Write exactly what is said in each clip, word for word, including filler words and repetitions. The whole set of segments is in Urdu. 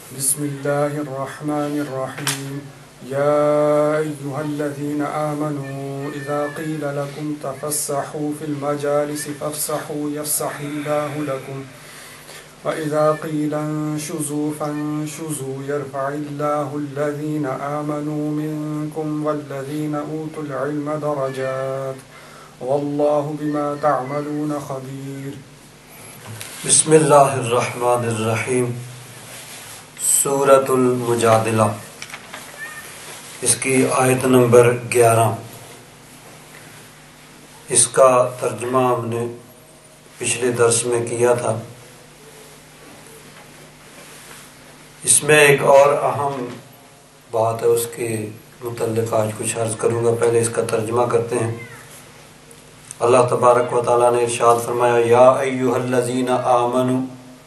بسم الله الرحمن الرحيم يا أيها الذين آمنوا إذا قيل لكم تفسحوا في المجالس فافسحوا يفسح الله لكم وإذا قيل انشزوا فانشزوا يرفع الله الذين آمنوا منكم والذين أوتوا العلم درجات والله بما تعملون خبير. بسم اللہ الرحمن الرحیم. سورۃ المجادلہ، اس کی آیت نمبر گیارہ. اس کا ترجمہ ہم نے پچھلے درس میں کیا تھا. اس میں ایک اور اہم بات ہے، اس کے متعلق آج کچھ عرض کروں گا. پہلے اس کا ترجمہ کرتے ہیں. اللہ تبارک و تعالیٰ نے ارشاد فرمایا یا ایھا الذین آمنوا،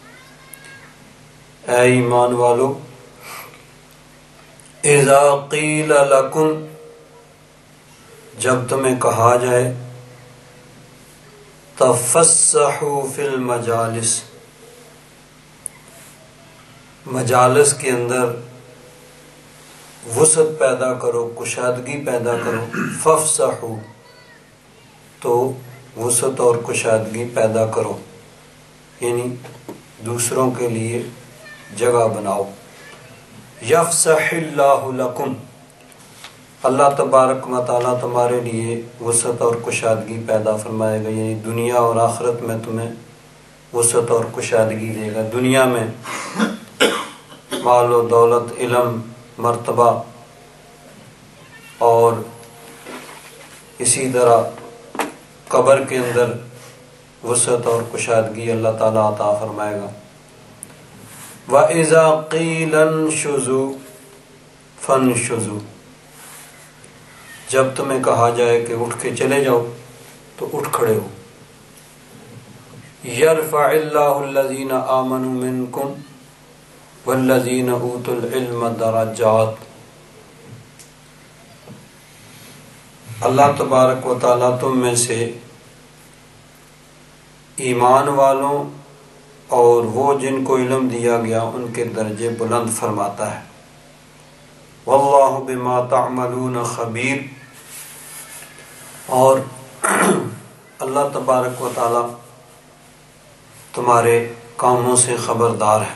اے ایمان والو، اذا قیل لکم، جب تمہیں کہا جائے، تفسحوا فی المجالس، مجالس کے اندر وسعت پیدا کرو، کشادگی پیدا کرو. فافسحوا، تو وسعت اور کشادگی پیدا کرو، یعنی دوسروں کے لیے جگہ بناؤ. یفسح اللہ لکم، اللہ تبارک و تعالیٰ تمہارے لیے وسعت اور کشادگی پیدا فرمائے گا، یعنی دنیا اور آخرت میں تمہیں وسعت اور کشادگی دے گا. دنیا میں مال و دولت، علم، مرتبہ، اور اسی طرح قبر کے اندر وسعت اور کشادگی اللہ تعالیٰ عطا فرمائے گا. وَإِذَا قِيلَ انشُزُوا فَانشُزُوا، جب تمہیں کہا جائے کہ اٹھ کے چلے جاؤ تو اٹھ کھڑے ہو. يَرْفَعِ اللَّهُ الَّذِينَ آمَنُوا مِنْكُمْ وَالَّذِينَ أُوتُوا الْعِلْمَ دَرَجَاتٍ، اللہ تبارک و تعالیٰ تم میں سے ایمان والوں اور وہ جن کو علم دیا گیا ان کے درجے بلند فرماتا ہے. واللہ بما تعملون خبیر، اور اللہ تبارک و تعالیٰ تمہارے کاموں سے خبردار ہے.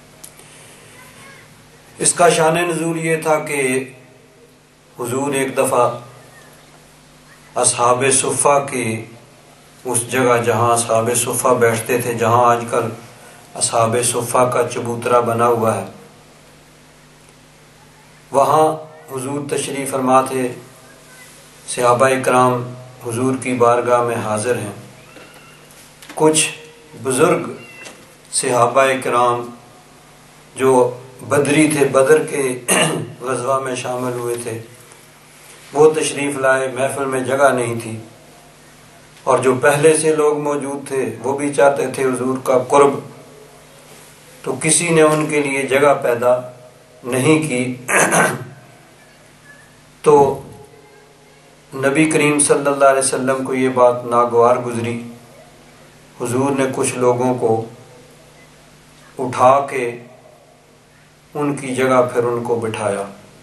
اس کا شان نزول یہ تھا کہ حضور ایک دفعہ اصحاب صفہ کی اس جگہ جہاں اصحاب صفہ بیٹھتے تھے، جہاں آج کل اصحاب صفہ کا چبوترا بنا ہوا ہے، وہاں حضور تشریف فرما تھے. صحابہ اکرام حضور کی بارگاہ میں حاضر ہیں. کچھ بزرگ صحابہ اکرام جو بدری تھے، بدر کے غزوہ میں شامل ہوئے تھے، وہ تشریف لائے. محفل میں جگہ نہیں تھی، اور جو پہلے سے لوگ موجود تھے وہ بھی چاہتے تھے حضور کا قرب، تو کسی نے ان کے لیے جگہ پیدا نہیں کی. تو نبی کریم صلی اللہ علیہ وسلم کو یہ بات ناگوار گزری. حضور نے کچھ لوگوں کو اٹھا کے ان کی جگہ پھر ان کو بٹھایا.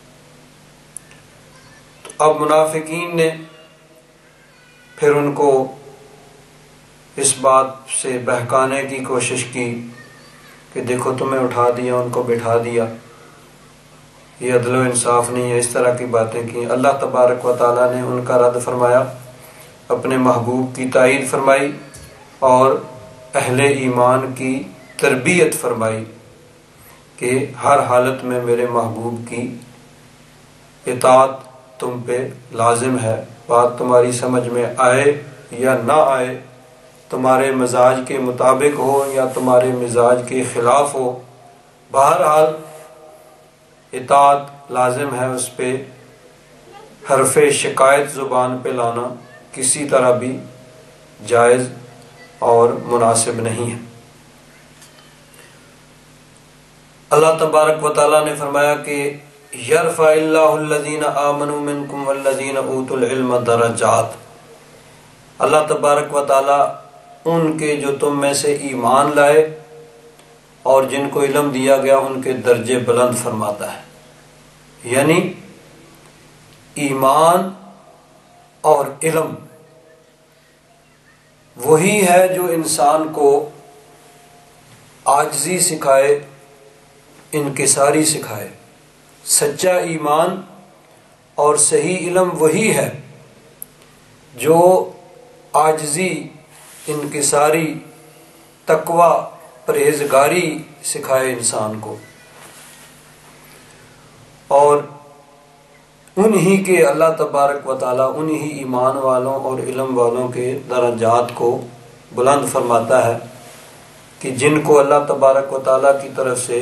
اب منافقین نے پھر ان کو اس بات سے بہکانے کی کوشش کی کہ دیکھو تمہیں اٹھا دیا، ان کو بٹھا دیا، یہ عدل و انصاف نہیں ہے، اس طرح کی باتیں کی. اللہ تبارک و تعالیٰ نے ان کا رد فرمایا، اپنے محبوب کی تائید فرمائی اور اہل ایمان کی تربیت فرمائی کہ ہر حالت میں میرے محبوب کی اطاعت تم پہ لازم ہے. بات تمہاری سمجھ میں آئے یا نہ آئے، تمہارے مزاج کے مطابق ہو یا تمہارے مزاج کے خلاف ہو، بہرحال اطاعت لازم ہے. اس پہ حرف شکایت زبان پہ لانا کسی طرح بھی جائز اور مناسب نہیں ہے. اللہ تبارک و تعالیٰ نے فرمایا کہ یرفع اللہ الذین آمنوا منکم والذین اوتوا العلم درجات، اللہ تبارک و تعالیٰ ان کے جو تم میں سے ایمان لائے اور جن کو علم دیا گیا ان کے درجے بلند فرماتا ہے۔ یعنی ایمان اور علم وہی ہے جو انسان کو عاجزی سکھائے، انکساری سکھائے۔ سچا ایمان اور صحیح علم وہی ہے جو عاجزی، انکساری، تقوی، پرہیزگاری سکھائے انسان کو۔ اور انہی کے اللہ تبارک و تعالیٰ انہی ایمان والوں اور علم والوں کے درجات کو بلند فرماتا ہے کہ جن کو اللہ تبارک و تعالیٰ کی طرف سے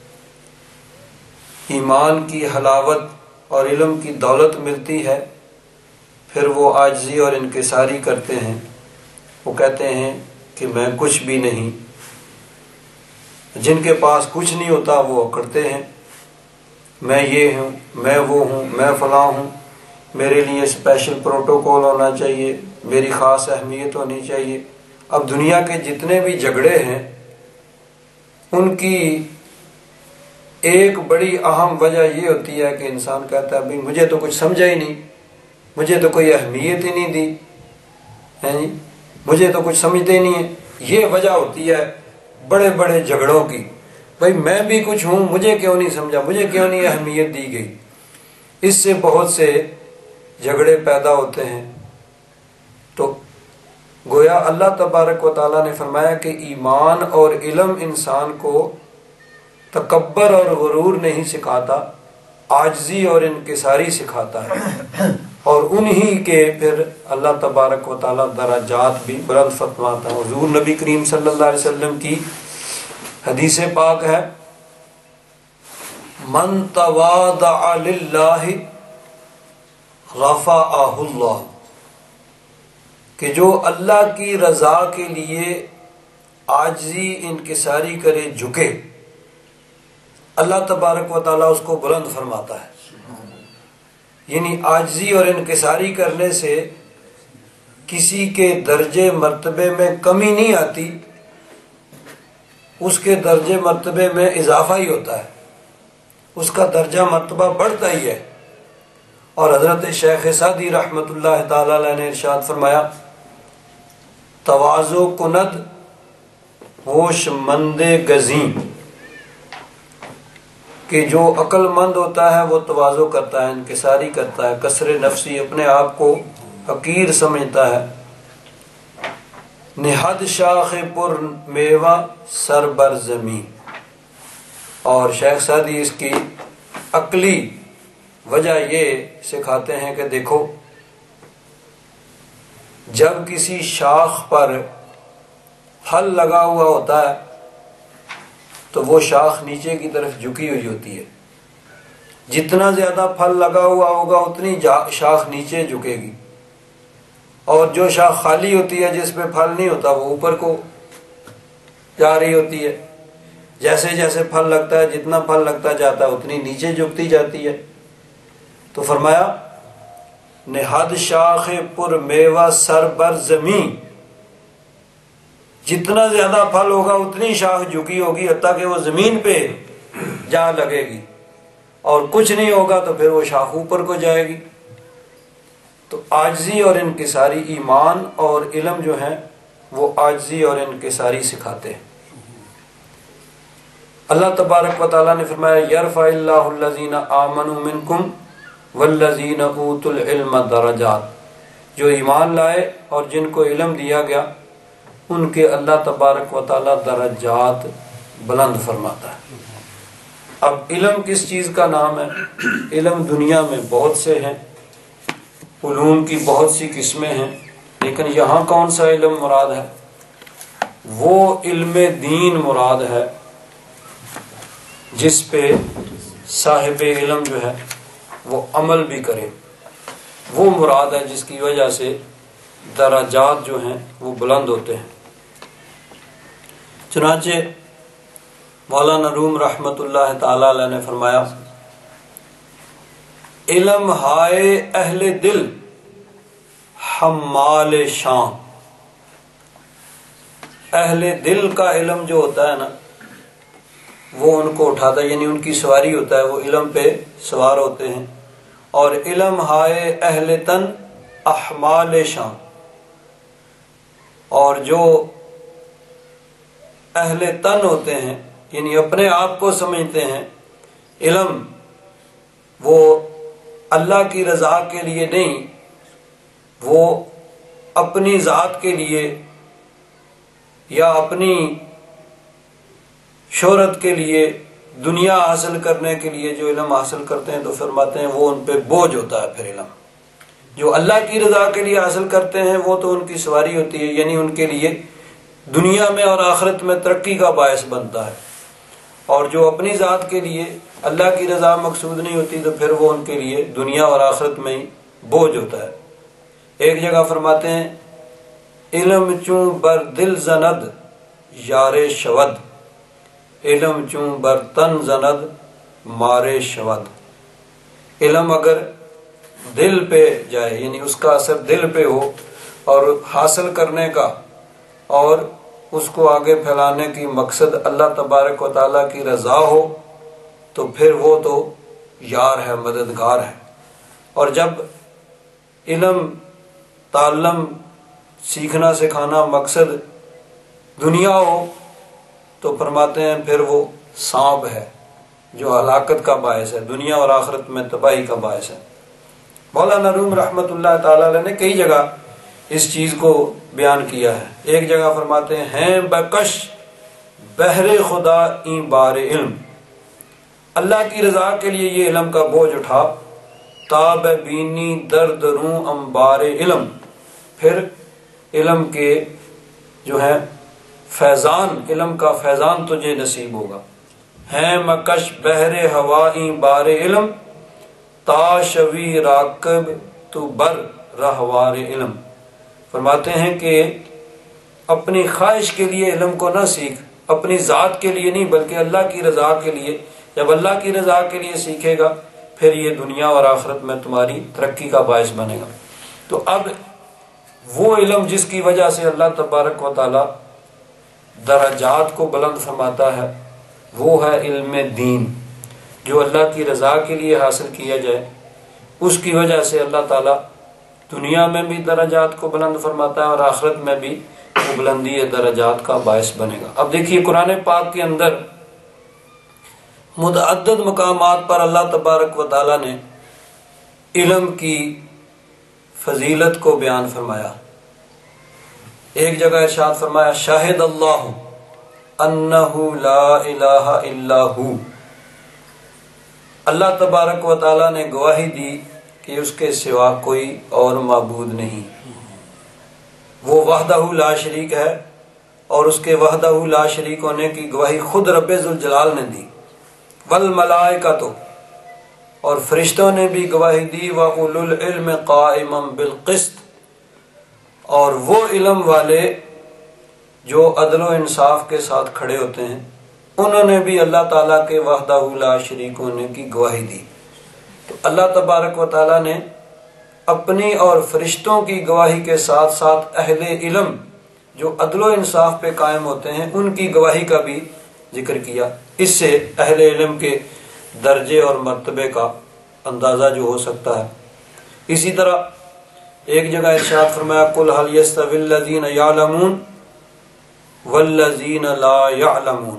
ایمان کی حلاوت اور علم کی دولت ملتی ہے، پھر وہ عاجزی اور انکساری کرتے ہیں۔ وہ کہتے ہیں کہ میں کچھ بھی نہیں۔ جن کے پاس کچھ نہیں ہوتا وہ اکڑتے ہیں، میں یہ ہوں، میں وہ ہوں، میں فلاں ہوں، میرے لیے اسپیشل پروٹوکول ہونا چاہیے، میری خاص اہمیت ہونی چاہیے۔ اب دنیا کے جتنے بھی جھگڑے ہیں ان کی ایک بڑی اہم وجہ یہ ہوتی ہے کہ انسان کہتا ہے بھئی مجھے تو کچھ سمجھا ہی نہیں، مجھے تو کوئی اہمیت ہی نہیں دی ہے جی، مجھے تو کچھ سمجھتے ہی نہیں ہے۔ یہ وجہ ہوتی ہے بڑے بڑے جھگڑوں کی، بھئی میں بھی کچھ ہوں، مجھے کیوں نہیں سمجھا، مجھے کیوں نہیں اہمیت دی گئی۔ اس سے بہت سے جھگڑے پیدا ہوتے ہیں۔ تو گویا اللہ تبارک و تعالیٰ نے فرمایا کہ ایمان اور علم انسان کو تکبر اور غرور نہیں سکھاتا، عاجزی اور انکساری سکھاتا ہے، اور انہی کے پھر اللہ تبارک و تعالیٰ درجات بھی بلند فرماتا ہے۔ حضور نبی کریم صلی اللہ علیہ وسلم کی حدیث پاک ہے، من تواضع للہ رفعہ اللہ، کہ جو اللہ کی رضا کے لیے عاجزی انکساری کرے، جھکے، اللہ تبارک و تعالیٰ اس کو بلند فرماتا ہے۔ یعنی عاجزی اور انکساری کرنے سے کسی کے درجے مرتبے میں کمی نہیں آتی، اس کے درجے مرتبے میں اضافہ ہی ہوتا ہے، اس کا درجہ مرتبہ بڑھتا ہی ہے۔ اور حضرت شیخ سعدی رحمۃ اللہ تعالی علیہ نے ارشاد فرمایا، تواضع کند ہوش مند گزیں، کہ جو عقل مند ہوتا ہے وہ تواضع کرتا ہے، انکساری کرتا ہے، کسر نفسی، اپنے آپ کو حقیر سمجھتا ہے۔ نہد شاخ پر میوہ سر بر زمین، اور شیخ سعدی اس کی عقلی وجہ یہ سکھاتے ہیں کہ دیکھو، جب کسی شاخ پر پھل لگا ہوا ہوتا ہے تو وہ شاخ نیچے کی طرف جھکی ہوئی ہوتی ہے، جتنا زیادہ پھل لگا ہوا ہوگا اتنی شاخ نیچے جھکے گی، اور جو شاخ خالی ہوتی ہے جس پہ پھل نہیں ہوتا وہ اوپر کو جا رہی ہوتی ہے۔ جیسے جیسے پھل لگتا ہے، جتنا پھل لگتا جاتا ہے اتنی نیچے جھکتی جاتی ہے۔ تو فرمایا نہاد شاخ پر میوہ سر بر زمین، جتنا زیادہ پھل ہوگا اتنی شاخ جھکی ہوگی حتیٰ کہ وہ زمین پہ جا لگے گی، اور کچھ نہیں ہوگا تو پھر وہ شاخ اوپر کو جائے گی۔ تو عاجزی اور انکساری، ایمان اور علم جو ہیں وہ عاجزی اور انکساری سکھاتے ہیں۔ اللہ تبارک و تعالیٰ نے فرمایا یرفع اللہ الذین آمنوا منکم والذین اوتوا العلم درجات، جو ایمان لائے اور جن کو علم دیا گیا ان کے اللہ تبارک و تعالیٰ درجات بلند فرماتا ہے۔ اب علم کس چیز کا نام ہے؟ علم دنیا میں بہت سے ہیں، علوم کی بہت سی قسمیں ہیں، لیکن یہاں کون سا علم مراد ہے؟ وہ علم دین مراد ہے جس پہ صاحب علم جو ہے وہ عمل بھی کرے، وہ مراد ہے جس کی وجہ سے درجات جو ہیں وہ بلند ہوتے ہیں۔ چنانچہ مولانا روم رحمت اللہ تعالی علیہ نے فرمایا علم ہائے اہل دل حمال شام، اہل دل کا علم جو ہوتا ہے نا وہ ان کو اٹھاتا ہے، یعنی ان کی سواری ہوتا ہے، وہ علم پہ سوار ہوتے ہیں. اور علم ہائے اہل تن احمال شان، اور جو اہل تن ہوتے ہیں یعنی اپنے آپ کو سمجھتے ہیں، علم وہ اللہ کی رضا کے لیے نہیں، وہ اپنی ذات کے لیے یا اپنی شہرت کے لیے، دنیا حاصل کرنے کے لیے جو علم حاصل کرتے ہیں، تو فرماتے ہیں وہ ان پہ بوجھ ہوتا ہے. پھر علم جو اللہ کی رضا کے لیے حاصل کرتے ہیں وہ تو ان کی سواری ہوتی ہے، یعنی ان کے لیے دنیا میں اور آخرت میں ترقی کا باعث بنتا ہے. اور جو اپنی ذات کے لیے اللہ کی رضا مقصود نہیں ہوتی تو پھر وہ ان کے لیے دنیا اور آخرت میں ہی بوجھ ہوتا ہے. ایک جگہ فرماتے ہیں علم چوں بر دل زند یار شود، علم چوں بر تن زند مارے شود. علم اگر دل پہ جائے یعنی اس کا اثر دل پہ ہو اور حاصل کرنے کا اور اس کو آگے پھیلانے کی مقصد اللہ تبارک و تعالیٰ کی رضا ہو تو پھر وہ تو یار ہے، مددگار ہے. اور جب علم تعلم سیکھنا سکھانا مقصد دنیا ہو تو فرماتے ہیں پھر وہ سانپ ہے جو ہلاکت کا باعث ہے، دنیا اور آخرت میں تباہی کا باعث ہے. مولانا روم رحمۃ اللہ تعالی علیہ نے کئی جگہ اس چیز کو بیان کیا ہے. ایک جگہ فرماتے ہیں بکش بحر خدا این بار علم، اللہ کی رضا کے لیے یہ علم کا بوجھ اٹھا، تاب بینی درد روں انبار علم، پھر علم کے جو ہے فیضان، علم کا فیضان تجھے نصیب ہوگا. ہیں مکش بحر ہوائی بار علم، تا شوی راکب تو بر رہوار علم. فرماتے ہیں کہ اپنی خواہش کے لیے علم کو نہ سیکھ، اپنی ذات کے لیے نہیں بلکہ اللہ کی رضا کے لیے. جب اللہ کی رضا کے لیے سیکھے گا پھر یہ دنیا اور آخرت میں تمہاری ترقی کا باعث بنے گا. تو اب وہ علم جس کی وجہ سے اللہ تبارک و تعالی درجات کو بلند فرماتا ہے وہ ہے علم دین، جو اللہ کی رضا کے لیے حاصل کیا جائے اس کی وجہ سے اللہ تعالی دنیا میں بھی درجات کو بلند فرماتا ہے اور آخرت میں بھی وہ بلندی درجات کا باعث بنے گا. اب دیکھیے قرآن پاک کے اندر متعدد مقامات پر اللہ تبارک و تعالی نے علم کی فضیلت کو بیان فرمایا. ایک جگہ ارشاد فرمایا شاہد اللہ انہ لا الہ الا ہو، اللہ تبارک و تعالی نے گواہی دی کہ اس کے سوا کوئی اور معبود نہیں، وہ وحدہ لا شریک ہے، اور اس کے وحدہ لا شریک ہونے کی گواہی خود رب ذوالجلال نے دی. والملائکۃ، اور فرشتوں نے بھی گواہی دی، وَأُولُو الْعِلْمِ قَائِمًا بِالْقِسْطِ، اور وہ علم والے جو عدل و انصاف کے ساتھ کھڑے ہوتے ہیں انہوں نے بھی اللہ تعالیٰ کے وحدہ لا شریک ہونے کی گواہی دی. تو اللہ تبارک و تعالیٰ نے اپنی اور فرشتوں کی گواہی کے ساتھ ساتھ اہل علم جو عدل و انصاف پہ قائم ہوتے ہیں ان کی گواہی کا بھی ذکر کیا. اس سے اہل علم کے درجے اور مرتبے کا اندازہ جو ہو سکتا ہے. اسی طرح ایک جگہ ارشاد فرمایا قُلْ هَلْ يَسْتَوِي الَّذِينَ يَعْلَمُونَ وَالَّذِينَ لَا يَعْلَمُونَ،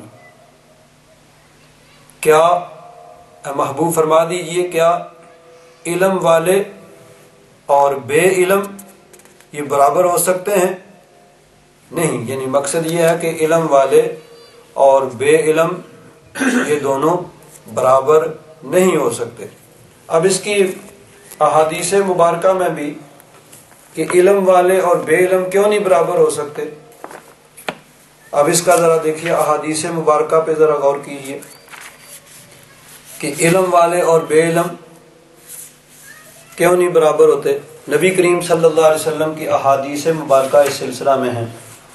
کیا محبوب فرما دیجئے کیا علم والے اور بے علم یہ برابر ہو سکتے ہیں؟ نہیں، یعنی مقصد یہ ہے کہ علم والے اور بے علم یہ دونوں برابر نہیں ہو سکتے. اب اس کی احادیث مبارکہ میں بھی کہ علم والے اور بے علم کیوں نہیں برابر ہو سکتے، اب اس کا ذرا دیکھیے، احادیث مبارکہ پہ ذرا غور کیجیے کہ علم والے اور بے علم کیوں نہیں برابر ہوتے. نبی کریم صلی اللہ علیہ وسلم کی احادیث مبارکہ اس سلسلہ میں ہیں.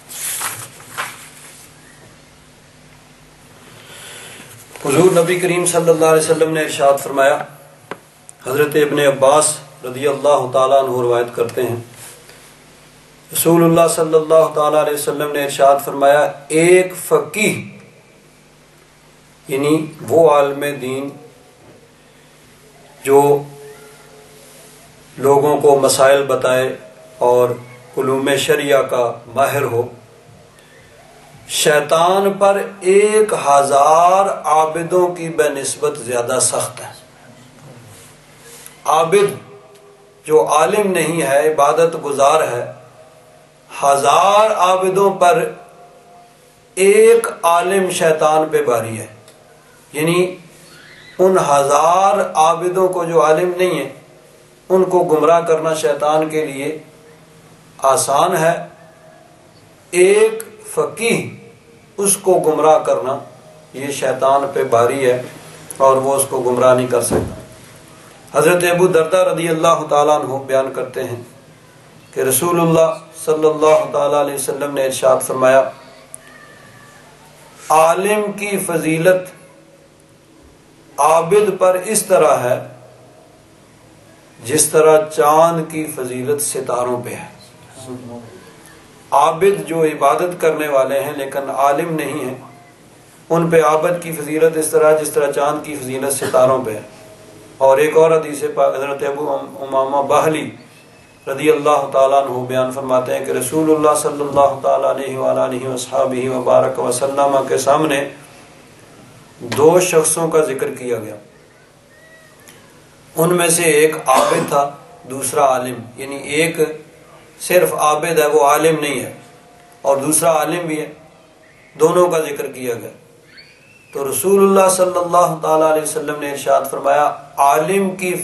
حضور نبی کریم صلی اللہ علیہ وسلم نے ارشاد فرمایا، حضرت ابن عباس رضی اللہ تعالیٰ عنہ روایت کرتے ہیں، رسول اللہ صلی اللہ تعالیٰ علیہ وسلم نے ارشاد فرمایا ایک فقیہ یعنی وہ عالم دین جو لوگوں کو مسائل بتائے اور علوم شریعہ کا ماہر ہو، شیطان پر ایک ہزار عابدوں کی بہ نسبت زیادہ سخت ہے۔ عابد جو عالم نہیں ہے، عبادت گزار ہے، ہزار عابدوں پر ایک عالم شیطان پہ باری ہے۔ یعنی ان ہزار عابدوں کو جو عالم نہیں ہے ان کو گمراہ کرنا شیطان کے لیے آسان ہے، ایک فقیہ اس کو گمراہ کرنا یہ شیطان پہ باری ہے اور وہ اس کو گمراہ نہیں کر سکتا۔ حضرت ابو دردہ رضی اللہ تعالیٰ عنہ بیان کرتے ہیں کہ رسول اللہ صلی اللہ تعالیٰ علیہ وسلم نے ارشاد فرمایا، عالم کی فضیلت عابد پر اس طرح ہے جس طرح چاند کی فضیلت ستاروں پہ ہے۔ عابد جو عبادت کرنے والے ہیں لیکن عالم نہیں ہیں، ان پہ عابد کی فضیلت اس طرح جس طرح چاند کی فضیلت ستاروں پہ ہے۔ اور ایک اور حدیث پاک حضرت ابو امامہ باہلی رضی اللہ تعالیٰ عنہ بیان فرماتے ہیں کہ رسول اللہ صلی اللہ تعالیٰ علیہ وآلہ وصحبہ وبارک وسلم کے سامنے دو شخصوں کا ذکر کیا گیا، ان میں سے ایک عابد تھا، دوسرا عالم۔ یعنی ایک صرف عابد ہے، وہ عالم نہیں ہے، اور دوسرا عالم بھی ہے، دونوں کا ذکر کیا گیا۔ تو رسول اللہ صلی اللہ تعالیٰ علیہ وسلم نے ارشاد فرمایا، عالم کی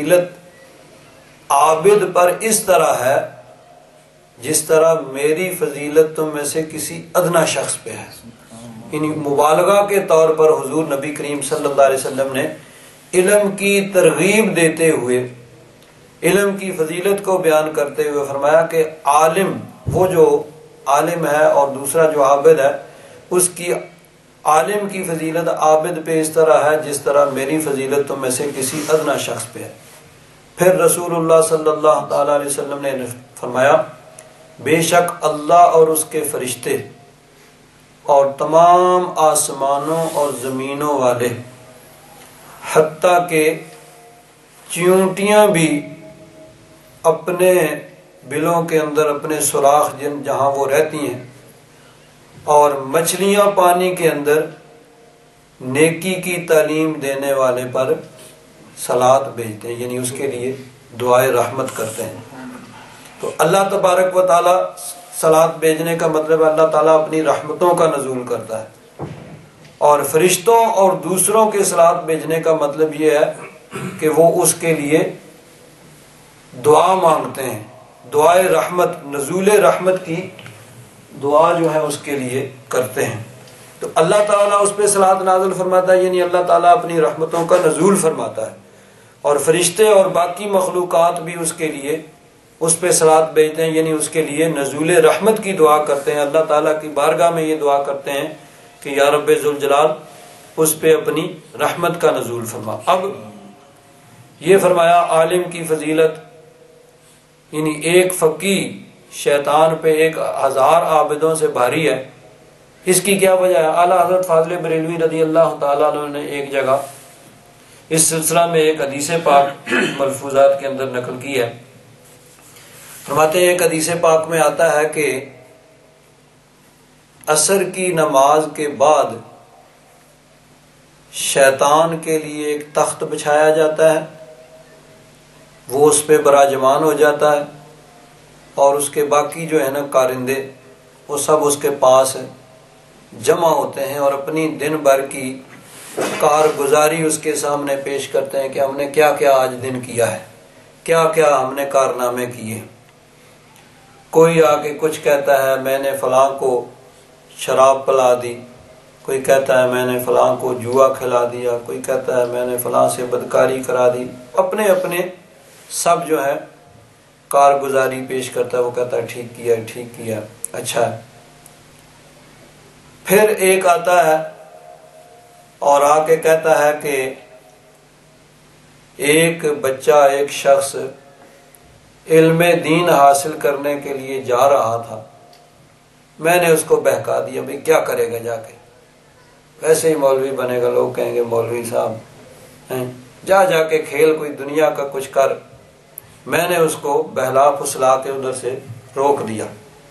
فضیلت عابد پر اس طرح ہے جس طرح میری فضیلت تم میں سے کسی ادنا شخص پہ ہے۔ یعنی مبالغہ کے طور پر حضور نبی کریم صلی اللہ علیہ وسلم نے علم کی ترغیب دیتے ہوئے، علم کی فضیلت کو بیان کرتے ہوئے فرمایا کہ عالم، وہ جو عالم ہے اور دوسرا جو عابد ہے، اس کی عالم کی فضیلت عابد پہ اس طرح ہے جس طرح میری فضیلت تم میں سے کسی ادنا شخص پہ ہے۔ پھر رسول اللہ صلی اللہ تعالیٰ علیہ وسلم نے فرمایا، بے شک اللہ اور اس کے فرشتے اور تمام آسمانوں اور زمینوں والے، حتیٰ کہ چیونٹیاں بھی اپنے بلوں کے اندر اپنے سوراخ جن جہاں وہ رہتی ہیں، اور مچھلیاں پانی کے اندر نیکی کی تعلیم دینے والے پر صلات بھیجتے ہیں، یعنی اس کے لیے دعائے رحمت کرتے ہیں۔ تو اللہ تبارک و تعالیٰ صلات بھیجنے کا مطلب ہے اللہ تعالیٰ اپنی رحمتوں کا نزول کرتا ہے، اور فرشتوں اور دوسروں کے صلات بھیجنے کا مطلب یہ ہے کہ وہ اس کے لیے دعا مانگتے ہیں، دعائے رحمت، نزول رحمت کی دعا جو ہے اس کے لیے کرتے ہیں۔ تو اللہ تعالیٰ اس پہ صلات نازل فرماتا ہے، یعنی اللہ تعالیٰ اپنی رحمتوں کا نزول فرماتا ہے، اور فرشتے اور باقی مخلوقات بھی اس کے لیے اس پہ صلات بھیجتے ہیں، یعنی اس کے لیے نزول رحمت کی دعا کرتے ہیں، اللہ تعالیٰ کی بارگاہ میں یہ دعا کرتے ہیں کہ یا رب ذوالجلال اس پہ اپنی رحمت کا نزول فرما۔ اب یہ فرمایا عالم کی فضیلت، یعنی ایک فقیہ شیطان پہ ایک ہزار عابدوں سے بھاری ہے۔ اس کی کیا وجہ ہے؟ اعلیٰ حضرت فاضل بریلوی رضی اللہ تعالیٰ عنہ نے ایک جگہ اس سلسلہ میں ایک حدیث پاک ملفوظات کے اندر نقل کی ہے۔ فرماتے ہیں ایک حدیث پاک میں آتا ہے کہ عصر کی نماز کے بعد شیطان کے لیے ایک تخت بچھایا جاتا ہے، وہ اس پہ براجمان ہو جاتا ہے، اور اس کے باقی جو ہے نا کارندے وہ سب اس کے پاس جمع ہوتے ہیں اور اپنی دن بھر کی کارگزاری اس کے سامنے پیش کرتے ہیں کہ ہم نے کیا کیا آج دن کیا ہے، کیا کیا ہم نے کارنامے کیے۔ کوئی آ کے کچھ کہتا ہے میں نے فلاں کو شراب پلا دی، کوئی کہتا ہے میں نے فلاں کو جوا کھلا دیا، کوئی کہتا ہے میں نے فلاں سے بدکاری کرا دی، اپنے اپنے سب جو ہے کارگزاری پیش کرتا ہے، وہ کہتا ہے ٹھیک کیا ٹھیک کیا اچھا ہے۔ پھر ایک آتا ہے اور آ کے کہتا ہے کہ ایک بچہ، ایک شخص علم دین حاصل کرنے کے لیے جا رہا تھا، میں نے اس کو بہکا دیا، بھئی کیا کرے گا جا کے، ویسے ہی مولوی بنے گا، لوگ کہیں گے مولوی صاحب ہیں، جا جا کے کھیل کوئی دنیا کا کچھ کر۔ میں نے اس کو بہلا پھسلا کے ادھر سے روک دیا۔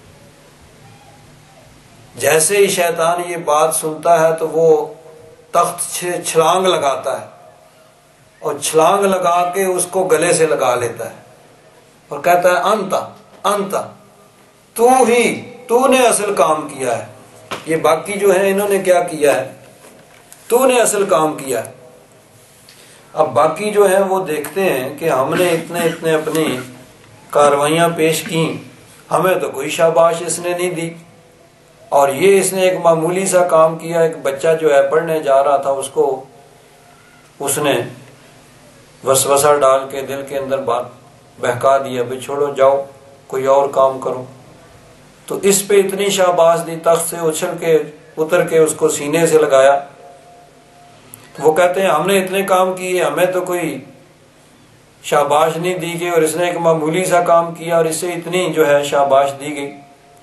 جیسے ہی شیطان یہ بات سنتا ہے تو وہ تخت سے چھلانگ لگاتا ہے، اور چھلانگ لگا کے اس کو گلے سے لگا لیتا ہے اور کہتا ہے انتا انتا، تو ہی، تو نے اصل کام کیا ہے۔ یہ باقی جو ہیں انہوں نے کیا کیا ہے؟ تو نے اصل کام کیا ہے۔ اب باقی جو ہیں وہ دیکھتے ہیں کہ ہم نے اتنے اتنے اپنی کاروائیاں پیش کی، ہمیں تو کوئی شاباش اس نے نہیں دی، اور یہ اس نے ایک معمولی سا کام کیا۔ ایک بچہ جو ہے پڑھنے جا رہا تھا، اس کو اس نے وسوسہ ڈال کے دل کے اندر بات بہکا دیا، بھئی چھوڑو جاؤ کوئی اور کام کرو، تو اس پہ اتنی شاباش دی، تخت سے اچھل کے اتر کے اس کو سینے سے لگایا۔ تو وہ کہتے ہیں ہم نے اتنے کام کیے، ہمیں تو کوئی شاباش نہیں دی گئی، اور اس نے ایک معمولی سا کام کیا اور اسے اتنی جو ہے شاباش دی گئی۔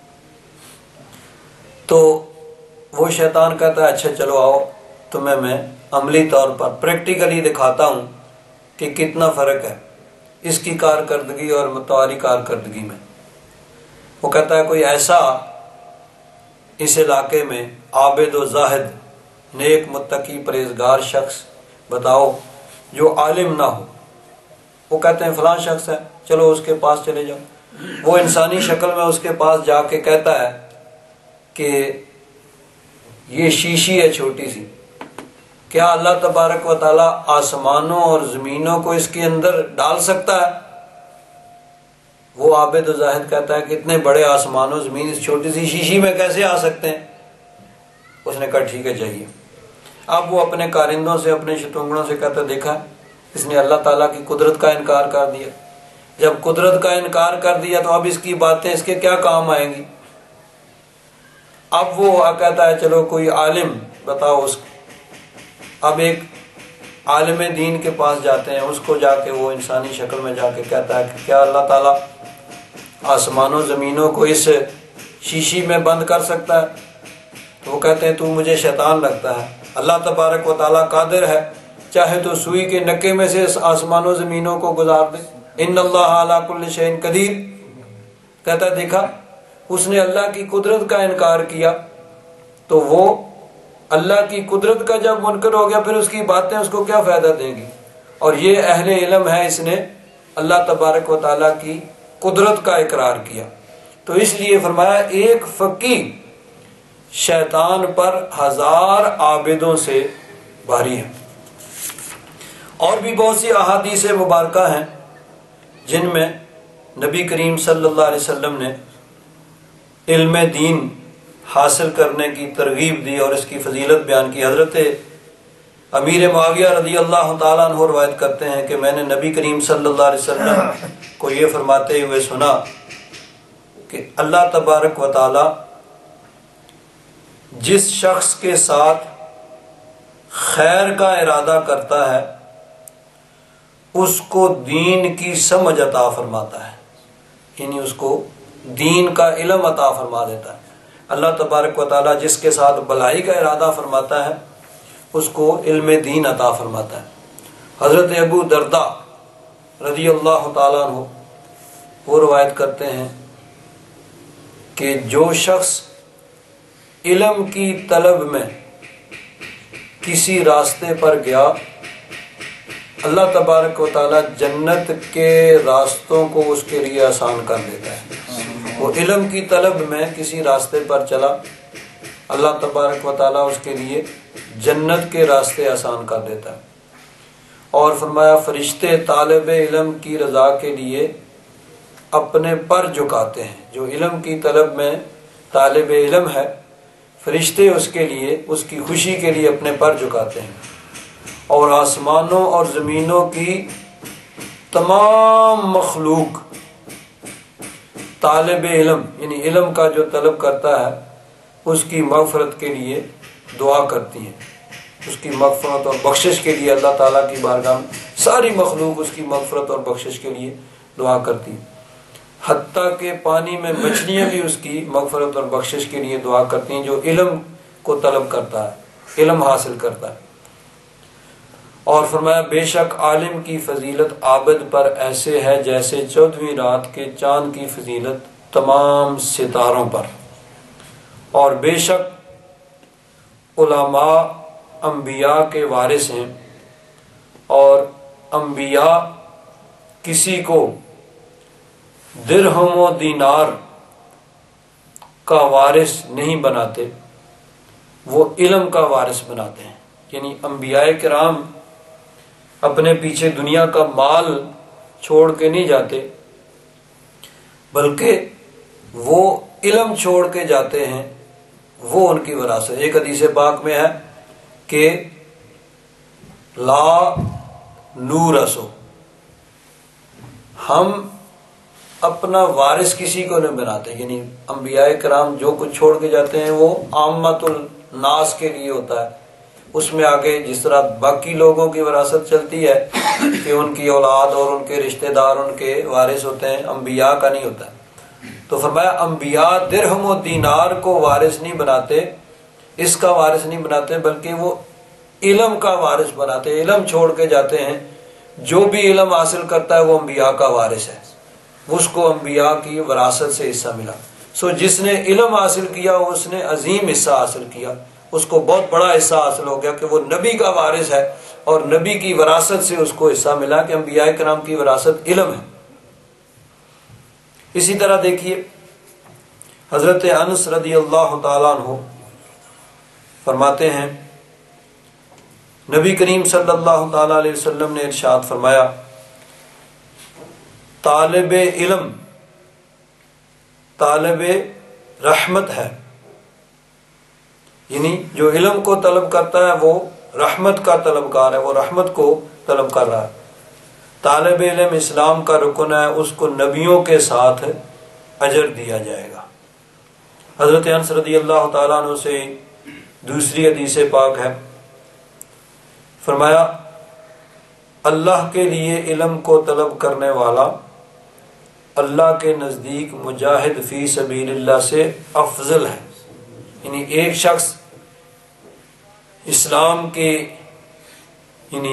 تو وہ شیطان کہتا ہے اچھا چلو آؤ، تمہیں میں عملی طور پر پریکٹیکلی دکھاتا ہوں کہ کتنا فرق ہے اس کی کارکردگی اور تمہاری کارکردگی میں۔ وہ کہتا ہے کوئی ایسا اس علاقے میں عابد و زاہد، نیک متقی پرہیزگار شخص بتاؤ جو عالم نہ ہو۔ وہ کہتے ہیں فلاں شخص ہے، چلو اس کے پاس چلے جاؤ۔ وہ انسانی شکل میں اس کے پاس جا کے کہتا ہے کہ یہ شیشی ہے چھوٹی سی، کیا اللہ تبارک و تعالیٰ آسمانوں اور زمینوں کو اس کے اندر ڈال سکتا ہے؟ وہ عابد و زاہد کہتا ہے کہ اتنے بڑے آسمان و زمین اس چھوٹی سی شیشی میں کیسے آ سکتے ہیں؟ اس نے کہا ٹھیک ہے چاہیے۔ اب وہ اپنے کارندوں سے، اپنے شتونگڑوں سے کہتا دیکھا اس نے اللہ تعالیٰ کی قدرت کا انکار کر دیا۔ جب قدرت کا انکار کر دیا تو اب اس کی باتیں اس کے کیا کام آئیں گی؟ اب وہ کہتا ہے چلو کوئی عالم بتاؤ اس کو۔ اب ایک عالم دین کے پاس جاتے ہیں، اس کو جا کے وہ انسانی شکل میں جا کے کہتا ہے کہ کیا اللہ تعالیٰ آسمانوں زمینوں کو اس شیشی میں بند کر سکتا ہے؟ تو وہ کہتے ہیں تو مجھے شیطان لگتا ہے، اللہ تبارک و تعالیٰ قادر ہے، چاہے تو سوئی کے نکے میں سے آسمانوں زمینوں کو گزار دے، ان اللہ علی کل شیء قدیر۔ کہتا ہے دیکھا اس نے اللہ کی قدرت کا انکار کیا، تو وہ اللہ کی قدرت کا جب منکر ہو گیا پھر اس کی باتیں اس کو کیا فائدہ دیں گی؟ اور یہ اہل علم ہے، اس نے اللہ تبارک و تعالیٰ کی قدرت کا اقرار کیا۔ تو اس لیے فرمایا ایک فقیہ شیطان پر ہزار عابدوں سے بھاری ہے۔ اور بھی بہت سی احادیث مبارکہ ہیں جن میں نبی کریم صلی اللہ علیہ وسلم نے علم دین حاصل کرنے کی ترغیب دی اور اس کی فضیلت بیان کی۔ حضرت امیر معاویہ رضی اللہ تعالیٰ عنہ روایت کرتے ہیں کہ میں نے نبی کریم صلی اللہ علیہ وسلم کو یہ فرماتے ہوئے سنا کہ اللہ تبارک و تعالی جس شخص کے ساتھ خیر کا ارادہ کرتا ہے اس کو دین کی سمجھ عطا فرماتا ہے، یعنی اس کو دین کا علم عطا فرما دیتا ہے۔ اللہ تبارک و تعالی جس کے ساتھ بھلائی کا ارادہ فرماتا ہے اس کو علم دین عطا فرماتا ہے۔ حضرت ابو درداء رضی اللہ تعالیٰ عنہ وہ روایت کرتے ہیں کہ جو شخص علم کی طلب میں کسی راستے پر گیا، اللہ تبارک و تعالیٰ جنت کے راستوں کو اس کے لیے آسان کر دیتا ہے۔ وہ علم کی طلب میں کسی راستے پر چلا، اللہ تبارک و تعالیٰ اس کے لیے جنت کے راستے آسان کر دیتا ہے۔ اور فرمایا فرشتے طالب علم کی رضا کے لیے اپنے پر جھکاتے ہیں۔ جو علم کی طلب میں طالب علم ہے، فرشتے اس کے لیے، اس کی خوشی کے لیے اپنے پر جھکاتے ہیں، اور آسمانوں اور زمینوں کی تمام مخلوق طالب علم یعنی علم کا جو طلب کرتا ہے اس کی مغفرت کے لیے دعا کرتی ہیں، اس کی مغفرت اور بخشش کے لیے اللہ تعالیٰ کی بارگاہ میں ساری مخلوق اس کی مغفرت اور بخشش کے لیے دعا کرتی ہیں، حتیٰ کہ پانی میں مچھلیاں بھی اس کی مغفرت اور بخشش کے لیے دعا کرتی ہیں جو علم کو طلب کرتا ہے۔ علم حاصل کرتا ہے۔ اور فرمایا بے شک عالم کی فضیلت عابد پر ایسے ہے جیسے چودھویں رات کے چاند کی فضیلت تمام ستاروں پر۔ اور بے شک علماء انبیاء کے وارث ہیں، اور انبیاء کسی کو درہم و دینار کا وارث نہیں بناتے، وہ علم کا وارث بناتے ہیں۔ یعنی انبیاء کرام اپنے پیچھے دنیا کا مال چھوڑ کے نہیں جاتے، بلکہ وہ علم چھوڑ کے جاتے ہیں، وہ ان کی وراثت۔ ایک حدیث پاک میں ہے کہ لا نورثو، ہم اپنا وارث کسی کو نہیں بناتے۔ یعنی انبیاء کرام جو کچھ چھوڑ کے جاتے ہیں وہ عامت الناس کے لیے ہوتا ہے، اس میں آگے جس طرح باقی لوگوں کی وراثت چلتی ہے کہ ان کی اولاد اور ان کے رشتہ دار ان کے وارث ہوتے ہیں، انبیاء کا نہیں ہوتا۔ تو فرمایا انبیاء درہم و دینار کو وارث نہیں بناتے، اس کا وارث نہیں بناتے، بلکہ وہ علم کا وارث بناتے، علم چھوڑ کے جاتے ہیں۔ جو بھی علم حاصل کرتا ہے وہ انبیاء کا وارث ہے، اس کو انبیاء کی وراثت سے حصہ ملا۔ سو جس نے علم حاصل کیا اس نے عظیم حصہ حاصل کیا، اس کو بہت بڑا حصہ حاصل ہو گیا کہ وہ نبی کا وارث ہے، اور نبی کی وراثت سے اس کو حصہ ملا کہ انبیاء کرام کی وراثت علم ہے۔ اسی طرح دیکھیے حضرت انس رضی اللہ تعالیٰ عنہ فرماتے ہیں نبی کریم صلی اللہ تعالیٰ علیہ وسلم نے ارشاد فرمایا طالب علم طالب رحمت ہے، یعنی جو علم کو طلب کرتا ہے وہ رحمت کا طلبگار ہے، وہ رحمت کو طلب کر رہا ہے۔ طالب علم اسلام کا رکن ہے، اس کو نبیوں کے ساتھ اجر دیا جائے گا۔ حضرت انس رضی اللہ تعالیٰ عنہ سے دوسری حدیث پاک ہے، فرمایا اللہ کے لیے علم کو طلب کرنے والا اللہ کے نزدیک مجاہد فی سبیل اللہ سے افضل ہے۔ یعنی ایک شخص اسلام کے یعنی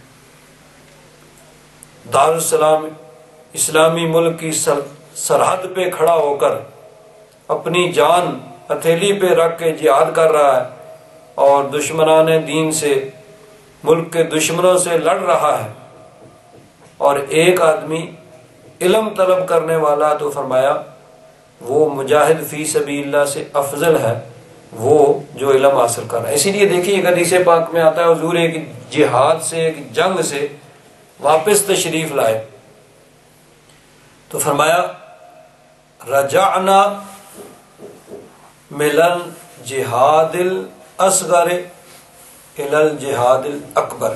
دارالسلام اسلامی ملک کی سرحد پہ کھڑا ہو کر اپنی جان ہتھیلی پہ رکھ کے جہاد کر رہا ہے اور دشمنان دین سے ملک کے دشمنوں سے لڑ رہا ہے، اور ایک آدمی علم طلب کرنے والا، تو فرمایا وہ مجاہد فی سبیل اللہ سے افضل ہے، وہ جو علم حاصل کر رہا ہے۔ اسی لیے دیکھیے ایک حدیث پاک میں آتا ہے حضور ایک جہاد سے ایک جنگ سے واپس تشریف لائے تو فرمایا رجعنا من الجہاد الاصغر الی الجہاد الاکبر،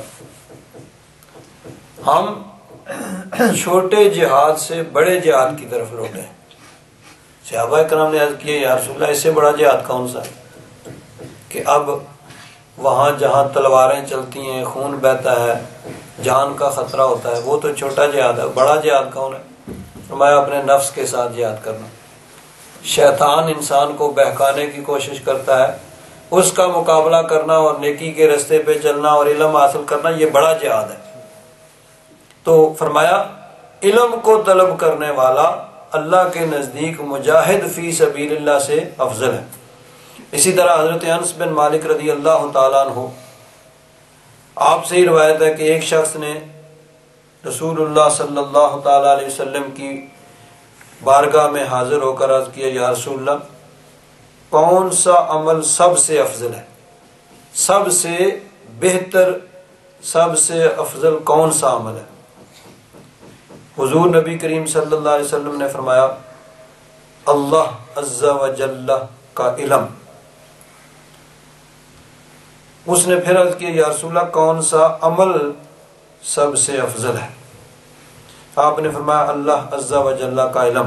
ہم چھوٹے جہاد سے بڑے جہاد کی طرف لوٹے۔ صحابہ کرام نے عرض کیا یا رسول اللہ اس سے بڑا جہاد کون سا ہے؟ کہ اب وہاں جہاں تلواریں چلتی ہیں، خون بہتا ہے، جان کا خطرہ ہوتا ہے، وہ تو چھوٹا جہاد ہے، بڑا جہاد کون ہے؟ فرمایا اپنے نفس کے ساتھ جہاد کرنا۔ شیطان انسان کو بہکانے کی کوشش کرتا ہے، اس کا مقابلہ کرنا اور نیکی کے رستے پہ چلنا اور علم حاصل کرنا، یہ بڑا جہاد ہے۔ تو فرمایا علم کو طلب کرنے والا اللہ کے نزدیک مجاہد فی سبیل اللہ سے افضل ہے۔ اسی طرح حضرت انس بن مالک رضی اللہ تعالیٰ عنہ آپ سے ہی روایت ہے کہ ایک شخص نے رسول اللہ صلی اللہ تعالیٰ علیہ وسلم کی بارگاہ میں حاضر ہو کر عرض کیا یا رسول اللہ کون سا عمل سب سے افضل ہے، سب سے بہتر، سب سے افضل کون سا عمل ہے؟ حضور نبی کریم صلی اللہ علیہ وسلم نے فرمایا اللہ عز و جل کا علم۔ اس نے پھر عرض کیا یا رسول اللہ کون سا عمل سب سے افضل ہے؟ آپ نے فرمایا اللہ عز و جل کا علم۔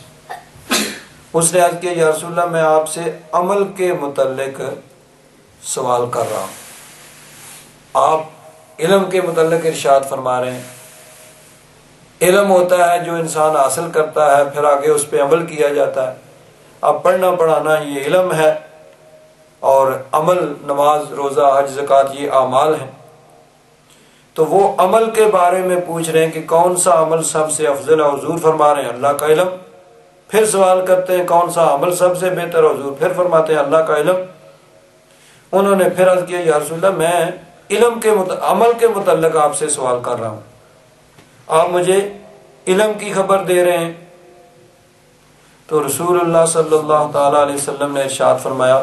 اس نے عرض کیا یا رسول اللہ میں آپ سے عمل کے متعلق سوال کر رہا ہوں۔ آپ علم کے متعلق ارشاد فرما رہے ہیں، علم ہوتا ہے جو انسان حاصل کرتا ہے پھر آگے اس پہ عمل کیا جاتا ہے۔ اب پڑھنا پڑھانا یہ علم ہے، اور عمل نماز روزہ حج زکوٰۃ یہ اعمال ہیں، تو وہ عمل کے بارے میں پوچھ رہے ہیں کہ کون سا عمل سب سے افضل ہے، حضور فرما رہے ہیں اللہ کا علم۔ پھر سوال کرتے ہیں کون سا عمل سب سے بہتر ہے، حضور پھر فرماتے ہیں اللہ کا علم۔ انہوں نے پھر عرض کیا یا رسول اللہ میں علم کے مت... عمل کے متعلق آپ سے سوال کر رہا ہوں، آپ مجھے علم کی خبر دے رہے ہیں۔ تو رسول اللہ صلی اللہ تعالی علیہ وسلم نے ارشاد فرمایا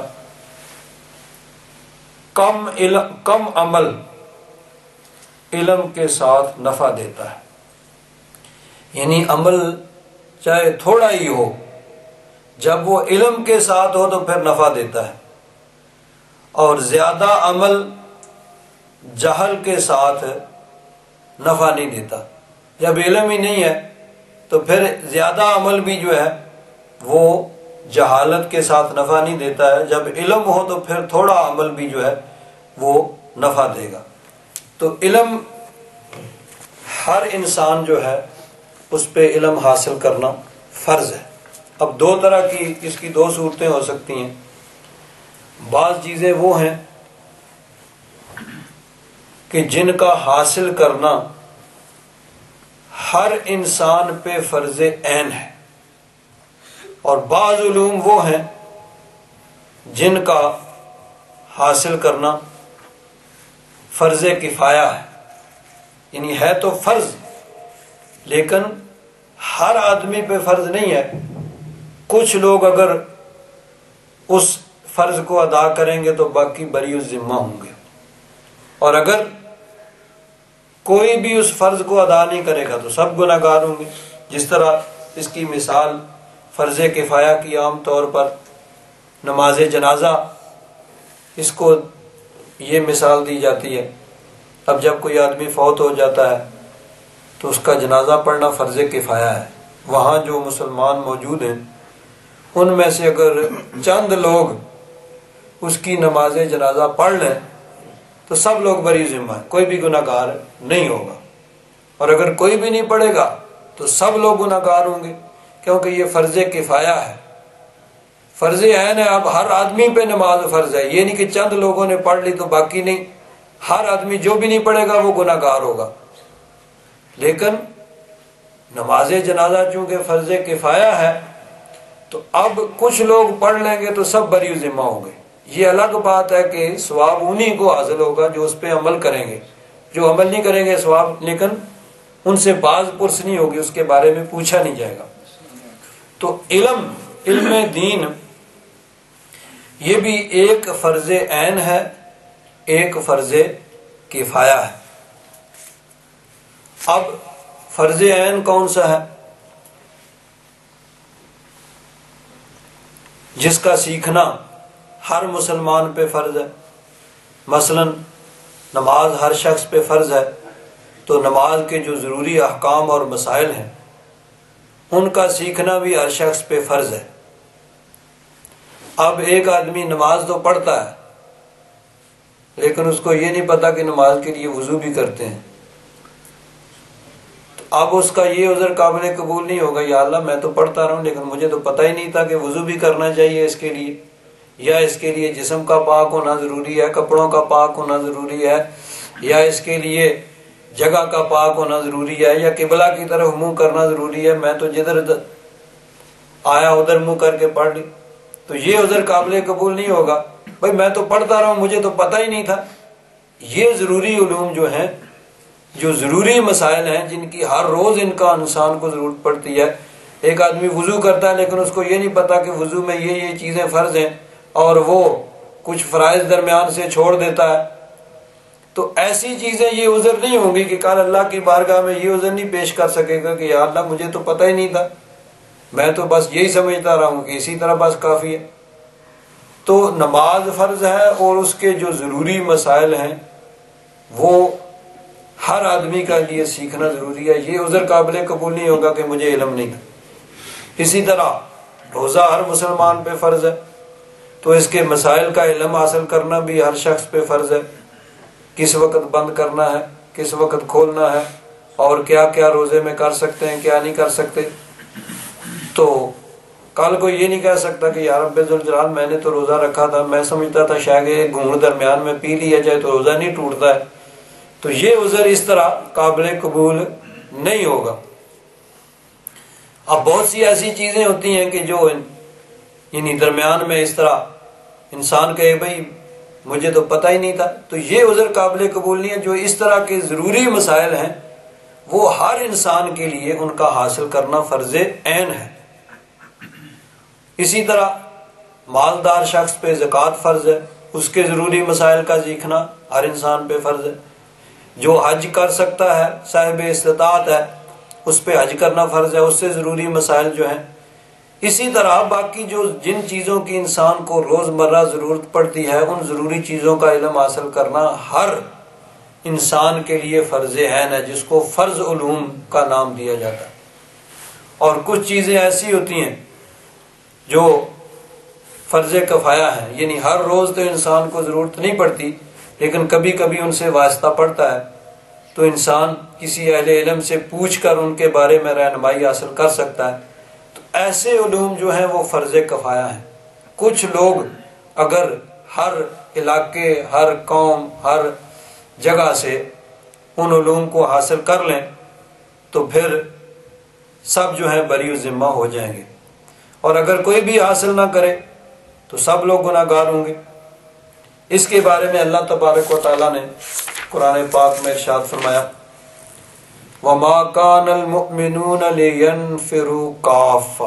کم علم کم عمل علم کے ساتھ نفع دیتا ہے، یعنی عمل چاہے تھوڑا ہی ہو، جب وہ علم کے ساتھ ہو تو پھر نفع دیتا ہے، اور زیادہ عمل جہل کے ساتھ نفع نہیں دیتا۔ جب علم ہی نہیں ہے تو پھر زیادہ عمل بھی جو ہے وہ جہالت کے ساتھ نفع نہیں دیتا ہے، جب علم ہو تو پھر تھوڑا عمل بھی جو ہے وہ نفع دے گا۔ تو علم ہر انسان جو ہے اس پہ علم حاصل کرنا فرض ہے۔ اب دو طرح کی اس کی دو صورتیں ہو سکتی ہیں، بعض چیزیں وہ ہیں کہ جن کا حاصل کرنا ہر انسان پہ فرض عین ہے، اور بعض علوم وہ ہیں جن کا حاصل کرنا فرض کفایہ ہے، یعنی ہے تو فرض لیکن ہر آدمی پہ فرض نہیں ہے۔ کچھ لوگ اگر اس فرض کو ادا کریں گے تو باقی بری الذمہ ہوں گے، اور اگر کوئی بھی اس فرض کو ادا نہیں کرے گا تو سب گناہ گار ہوں گے۔ جس طرح اس کی مثال فرض کفایہ کی عام طور پر نماز جنازہ، اس کو یہ مثال دی جاتی ہے۔ اب جب کوئی آدمی فوت ہو جاتا ہے تو اس کا جنازہ پڑھنا فرض کفایہ ہے۔ وہاں جو مسلمان موجود ہیں ان میں سے اگر چند لوگ اس کی نماز جنازہ پڑھ لیں تو سب لوگ بری ذمہ ہیں، کوئی بھی گناہ گار نہیں ہوگا، اور اگر کوئی بھی نہیں پڑھے گا تو سب لوگ گناہ گار ہوں گے، کیونکہ یہ فرض کفایہ ہے، فرض عین ہے۔ اب ہر آدمی پہ نماز فرض ہے، یہ نہیں کہ چند لوگوں نے پڑھ لی تو باقی نہیں، ہر آدمی جو بھی نہیں پڑھے گا وہ گناہ گار ہوگا۔ لیکن نماز جنازہ چونکہ فرض کفایہ ہے تو اب کچھ لوگ پڑھ لیں گے تو سب بری ذمہ ہوں گے۔ یہ الگ بات ہے کہ ثواب انہی کو حاصل ہوگا جو اس پہ عمل کریں گے، جو عمل نہیں کریں گے ثواب، لیکن ان سے باز پرس نہیں ہوگی، اس کے بارے میں پوچھا نہیں جائے گا۔ تو علم علم دین یہ بھی ایک فرض عین ہے، ایک فرض کفایہ ہے۔ اب فرض عین کون سا ہے؟ جس کا سیکھنا ہر مسلمان پہ فرض ہے۔ مثلا نماز ہر شخص پہ فرض ہے، تو نماز کے جو ضروری احکام اور مسائل ہیں ان کا سیکھنا بھی ہر شخص پہ فرض ہے۔ اب ایک آدمی نماز تو پڑھتا ہے لیکن اس کو یہ نہیں پتا کہ نماز کے لیے وضو بھی کرتے ہیں، تو اب اس کا یہ عذر قابل قبول نہیں ہوگا، یا اللہ میں تو پڑھتا رہا ہوں لیکن مجھے تو پتہ ہی نہیں تھا کہ وضو بھی کرنا چاہیے اس کے لیے، یا اس کے لیے جسم کا پاک ہونا ضروری ہے، کپڑوں کا پاک ہونا ضروری ہے، یا اس کے لیے جگہ کا پاک ہونا ضروری ہے، یا قبلہ کی طرف منہ کرنا ضروری ہے، میں تو جدھر آیا ادھر منہ کر کے پڑھ لی، تو یہ عذر قابل قبول نہیں ہوگا، بھائی میں تو پڑھتا رہا ہوں مجھے تو پتہ ہی نہیں تھا۔ یہ ضروری علوم جو ہیں، جو ضروری مسائل ہیں جن کی ہر روز ان کا انسان کو ضرورت پڑتی ہے، ایک آدمی وضو کرتا ہے لیکن اس کو یہ نہیں پتا کہ وضو میں یہ یہ چیزیں فرض ہیں اور وہ کچھ فرائض درمیان سے چھوڑ دیتا ہے، تو ایسی چیزیں یہ عذر نہیں ہوں گی کہ کل اللہ کی بارگاہ میں یہ عذر نہیں پیش کر سکے گا کہ یا اللہ مجھے تو پتہ ہی نہیں تھا، میں تو بس یہی سمجھتا رہا ہوں کہ اسی طرح بس کافی ہے۔ تو نماز فرض ہے اور اس کے جو ضروری مسائل ہیں وہ ہر آدمی کا لیے سیکھنا ضروری ہے، یہ عذر قابل قبول نہیں ہوگا کہ مجھے علم نہیں تھا۔ اسی طرح روزہ ہر مسلمان پہ فرض ہے، تو اس کے مسائل کا علم حاصل کرنا بھی ہر شخص پہ فرض ہے، کس وقت بند کرنا ہے، کس وقت کھولنا ہے، اور کیا کیا روزے میں کر سکتے ہیں کیا نہیں کر سکتے۔ تو کل کوئی یہ نہیں کہہ سکتا کہ یا رب ذوالجلال میں نے تو روزہ رکھا تھا، میں سمجھتا تھا شاید ایک گھونٹ درمیان میں پی لیا جائے تو روزہ نہیں ٹوٹتا ہے. تو یہ عذر اس طرح قابل قبول نہیں ہوگا. اب بہت سی ایسی چیزیں ہوتی ہیں کہ جو یعنی درمیان میں اس طرح انسان کہے بھائی مجھے تو پتہ ہی نہیں تھا، تو یہ عذر قابل قبول نہیں ہے. جو اس طرح کے ضروری مسائل ہیں وہ ہر انسان کے لیے ان کا حاصل کرنا فرض عین ہے. اسی طرح مالدار شخص پہ زکوٰۃ فرض ہے، اس کے ضروری مسائل کا سیکھنا ہر انسان پہ فرض ہے. جو حج کر سکتا ہے، صاحب استطاعت ہے، اس پہ حج کرنا فرض ہے، اس سے ضروری مسائل جو ہیں. اسی طرح باقی جو جن چیزوں کی انسان کو روزمرہ ضرورت پڑتی ہے ان ضروری چیزوں کا علم حاصل کرنا ہر انسان کے لیے فرض عین ہے، جس کو فرض علوم کا نام دیا جاتا ہے. اور کچھ چیزیں ایسی ہوتی ہیں جو فرض کفایہ ہیں، یعنی ہر روز تو انسان کو ضرورت نہیں پڑتی لیکن کبھی کبھی ان سے واسطہ پڑتا ہے، تو انسان کسی اہل علم سے پوچھ کر ان کے بارے میں رہنمائی حاصل کر سکتا ہے. تو ایسے علوم جو ہیں وہ فرض کفایہ ہیں. کچھ لوگ اگر ہر علاقے، ہر قوم، ہر جگہ سے ان علوم کو حاصل کر لیں تو پھر سب جو ہیں بری الذمہ ہو جائیں گے، اور اگر کوئی بھی حاصل نہ کرے تو سب لوگ گناہ گار ہوں گے. اس کے بارے میں اللہ تبارک و تعالیٰ نے قرآن پاک میں ارشاد فرمایا وَمَا كَانَ الْمُؤْمِنُونَ لِيَنْفِرُوا كَافَّةً.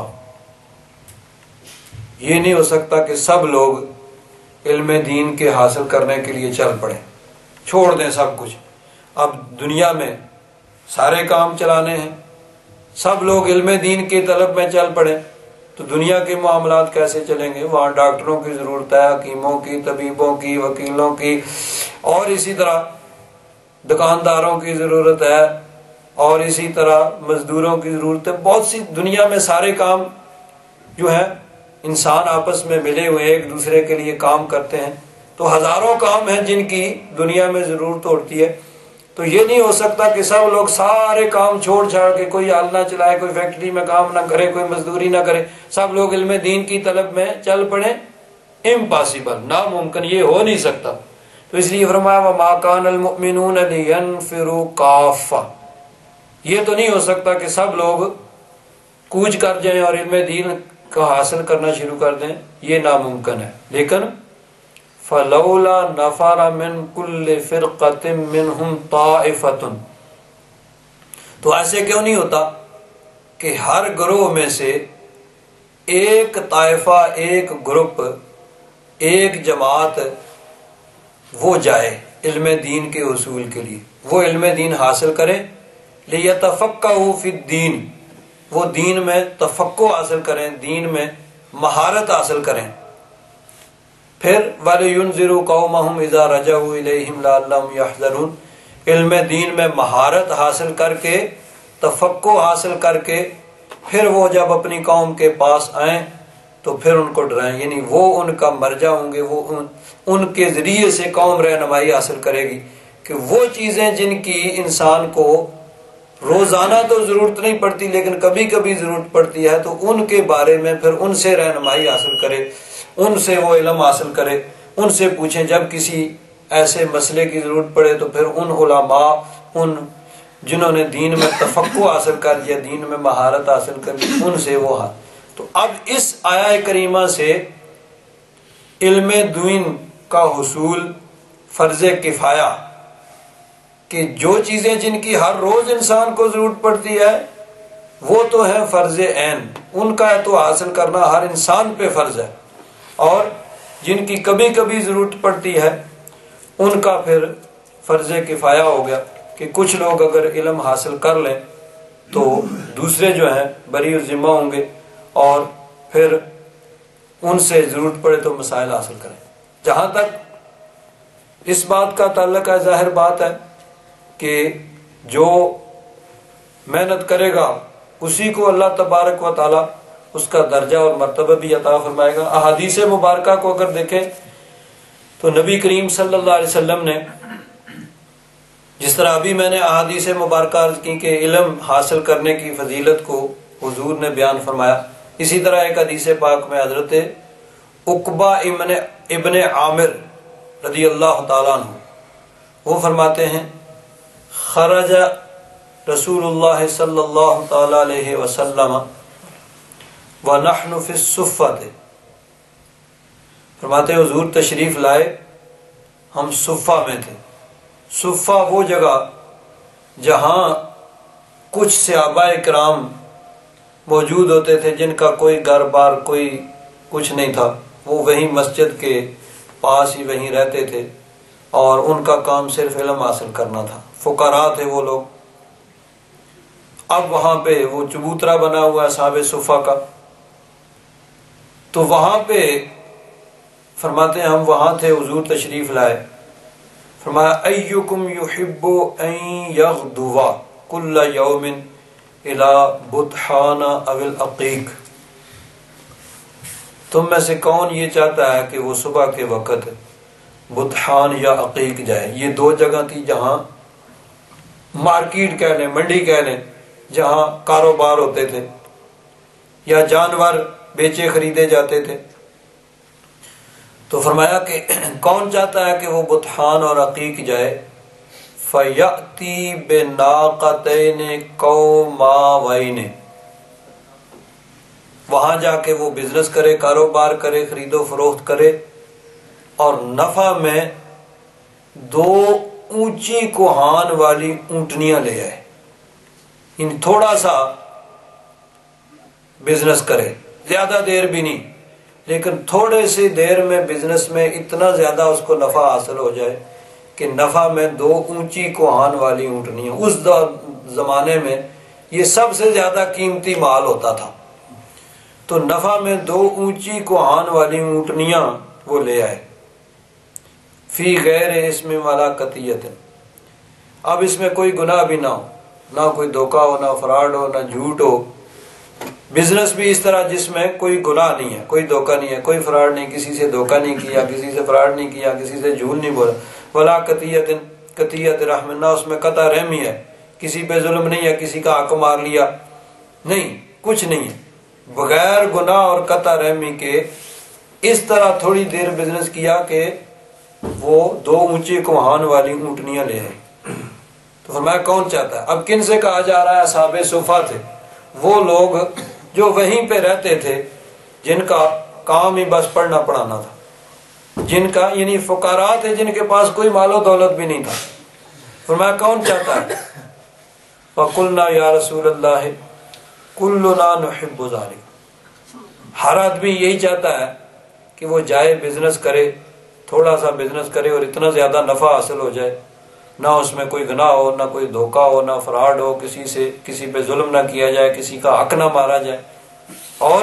یہ نہیں ہو سکتا کہ سب لوگ علم دین کے حاصل کرنے کے لیے چل پڑیں، چھوڑ دیں سب کچھ. اب دنیا میں سارے کام چلانے ہیں، سب لوگ علم دین کی طلب میں چل پڑیں تو دنیا کے معاملات کیسے چلیں گے؟ وہاں ڈاکٹروں کی ضرورت ہے، حکیموں کی، طبیبوں کی، وکیلوں کی، اور اسی طرح دکانداروں کی ضرورت ہے، اور اسی طرح مزدوروں کی ضرورت ہے. بہت سی دنیا میں سارے کام جو ہیں انسان آپس میں ملے ہوئے ایک دوسرے کے لیے کام کرتے ہیں، تو ہزاروں کام ہیں جن کی دنیا میں ضرورت ہوتی ہے. تو یہ نہیں ہو سکتا کہ سب لوگ سارے کام چھوڑ چھاڑ کے کوئی آل نہ چلائے، کوئی فیکٹری میں کام نہ کرے، کوئی مزدوری نہ کرے، سب لوگ علم دین کی طلب میں چل پڑیں. امپاسبل، ناممکن، یہ ہو نہیں سکتا. تو اس لیے فرمایا وَمَا كَانَ الْمُؤْمِنُونَ لِيَنْفِرُوا كَافَّةً. یہ تو نہیں ہو سکتا کہ سب لوگ کوچ کر جائیں اور علم دین کا حاصل کرنا شروع کر دیں، یہ ناممکن ہے. لیکن فَلَوْلَا نَفَرَ مِنْ كُلِّ فِرْقَةٍ مِّنْهُمْ طَائِفَةٌ. تو ایسے کیوں نہیں ہوتا کہ ہر گروہ میں سے ایک طائفہ، ایک گروپ، ایک جماعت وہ جائے علم دین کے اصول کے لیے، وہ علم دین حاصل کریں. لِيَتَفَقَّهُوا فِي الدِّينِ، وہ دین میں تفقہ حاصل کریں، دین میں مہارت حاصل کریں. پھر وَلِيُنذِرُوا قَوْمَهُمْ إِذَا رَجَعُوا إِلَيْهِمْ لَعَلَّهُمْ يَحْذَرُونَ. علم دین میں مہارت حاصل کر کے، تفقہ حاصل کر کے، پھر وہ جب اپنی قوم کے پاس آئیں تو پھر ان کو ڈرائیں، یعنی وہ ان کا مرجع ہوں گے، وہ ان, ان کے ذریعے سے قوم رہنمائی حاصل کرے گی کہ وہ چیزیں جن کی انسان کو روزانہ تو ضرورت نہیں پڑتی لیکن کبھی کبھی ضرورت پڑتی ہے، تو ان کے بارے میں پھر ان سے رہنمائی حاصل کرے، ان سے وہ علم حاصل کرے، ان سے پوچھیں. جب کسی ایسے مسئلے کی ضرورت پڑے تو پھر ان علماء، ان جنہوں نے دین میں تفقہ حاصل کر لیا، دین میں مہارت حاصل کر لی، ان سے وہ ہاتھ. تو اب اس آیہ کریمہ سے علم دین کا حصول فرض کفایہ، کہ جو چیزیں جن کی ہر روز انسان کو ضرورت پڑتی ہے وہ تو ہیں فرض عین، ان کا تو حاصل کرنا ہر انسان پہ فرض ہے، اور جن کی کبھی کبھی ضرورت پڑتی ہے ان کا پھر فرض کفایہ ہو گیا کہ کچھ لوگ اگر علم حاصل کر لیں تو دوسرے جو ہیں بری الذمہ ہوں گے، اور پھر ان سے ضرورت پڑے تو مسائل حاصل کریں. جہاں تک اس بات کا تعلق ہے، ظاہر بات ہے کہ جو محنت کرے گا اسی کو اللہ تبارک و تعالی اس کا درجہ اور مرتبہ بھی عطا فرمائے گا. احادیث مبارکہ کو اگر دیکھیں تو نبی کریم صلی اللہ علیہ وسلم نے جس طرح ابھی میں نے احادیث مبارکہ عرض کی کہ علم حاصل کرنے کی فضیلت کو حضور نے بیان فرمایا، اسی طرح ایک حدیث پاک میں حضرت عقبہ ابن ابن عامر رضی اللہ تعالیٰ عنہ وہ فرماتے ہیں خرج رسول اللہ صلی اللہ تعالیٰ علیہ وسلم ونحن فی الصفۃ، فرماتے ہیں حضور تشریف لائے، ہم صفہ میں تھے۔ صفہ وہ جگہ جہاں کچھ صحابہ کرام موجود ہوتے تھے جن کا کوئی گھر بار کوئی کچھ نہیں تھا، وہ وہیں مسجد کے پاس ہی وہیں رہتے تھے اور ان کا کام صرف علم حاصل کرنا تھا، فقراء تھے وہ لوگ۔ اب وہاں پہ وہ چبوترا بنا ہوا ہے صحابہ صفہ کا، تو وہاں پہ فرماتے ہیں ہم وہاں تھے، حضور تشریف لائے، فرمایا ایکم یحب ان یغدو کل یوم الی بطحان او العقیق، تم میں سے کون یہ چاہتا ہے کہ وہ صبح کے وقت بطحان یا عقیق جائے؟ یہ دو جگہ تھی جہاں مارکیٹ کہہ لیں، منڈی کہہ لیں، جہاں کاروبار ہوتے تھے یا جانور بیچے خریدے جاتے تھے۔ تو فرمایا کہ کون چاہتا ہے کہ وہ بطحان اور عقیق جائے؟ فَيَأْتِي بِنَاقَتَيْنِ قَوْمَاوَيْنِ، وہاں جا کے وہ بزنس کرے، کاروبار کرے، خرید و فروخت کرے، اور نفع میں دو اونچی کوہان والی اونٹنیاں لے آئے، ان تھوڑا سا بزنس کرے، زیادہ دیر بھی نہیں، لیکن تھوڑے سی دیر میں بزنس میں اتنا زیادہ اس کو نفع حاصل ہو جائے کہ نفع میں دو اونچی کوہان والی اونٹنیاں، اس زمانے میں یہ سب سے زیادہ قیمتی مال ہوتا تھا، تو نفع میں دو اونچی کوہان والی اونٹنیاں وہ لے آئے، فی غیر اسم والا قطیت، اب اس میں کوئی گناہ بھی نہ ہو، نہ کوئی دھوکہ ہو، نہ فراڈ ہو، نہ جھوٹ ہو، بزنس بھی اس طرح جس میں کوئی گناہ نہیں ہے، کوئی دھوکہ نہیں ہے، کوئی فراڈ نہیں، کسی سے دھوکہ نہیں کیا، کسی سے فراڈ نہیں کیا، کسی سے جھوٹ نہیں بولا، ولا قطیت قطیت رحم، نہ اس میں قطع رحمی ہے، کسی پہ ظلم نہیں ہے، کسی کا حق مار لیا نہیں، کچھ نہیں ہے، بغیر گناہ اور قطع رحمی کے اس طرح تھوڑی دیر بزنس کیا کہ وہ دو اونچی کوہان والی اونٹنیاں لے آئے۔ تو فرمایا کون چاہتا ہے؟ اب کن سے کہا جا رہا ہے؟ اصحاب صفہ تھے، وہ لوگ جو وہیں پہ رہتے تھے، جن کا کام ہی بس پڑھنا پڑھانا تھا، جن کا یعنی فقراء تھے، جن کے پاس کوئی مال و دولت بھی نہیں تھا۔ فرمایا کون چاہتا ہے؟ فَقُلْنَا يَا رَسُولَ اللَّهِ كُلُّنَا نُحِبُّ ذَلِكَ، ہر آدمی یہی چاہتا ہے کہ وہ جائے بزنس کرے، تھوڑا سا بزنس کرے اور اتنا زیادہ نفع حاصل ہو جائے، نہ اس میں کوئی گناہ ہو، نہ کوئی دھوکہ ہو، نہ فراڈ ہو، کسی سے کسی پہ ظلم نہ کیا جائے، کسی کا حق نہ مارا جائے، اور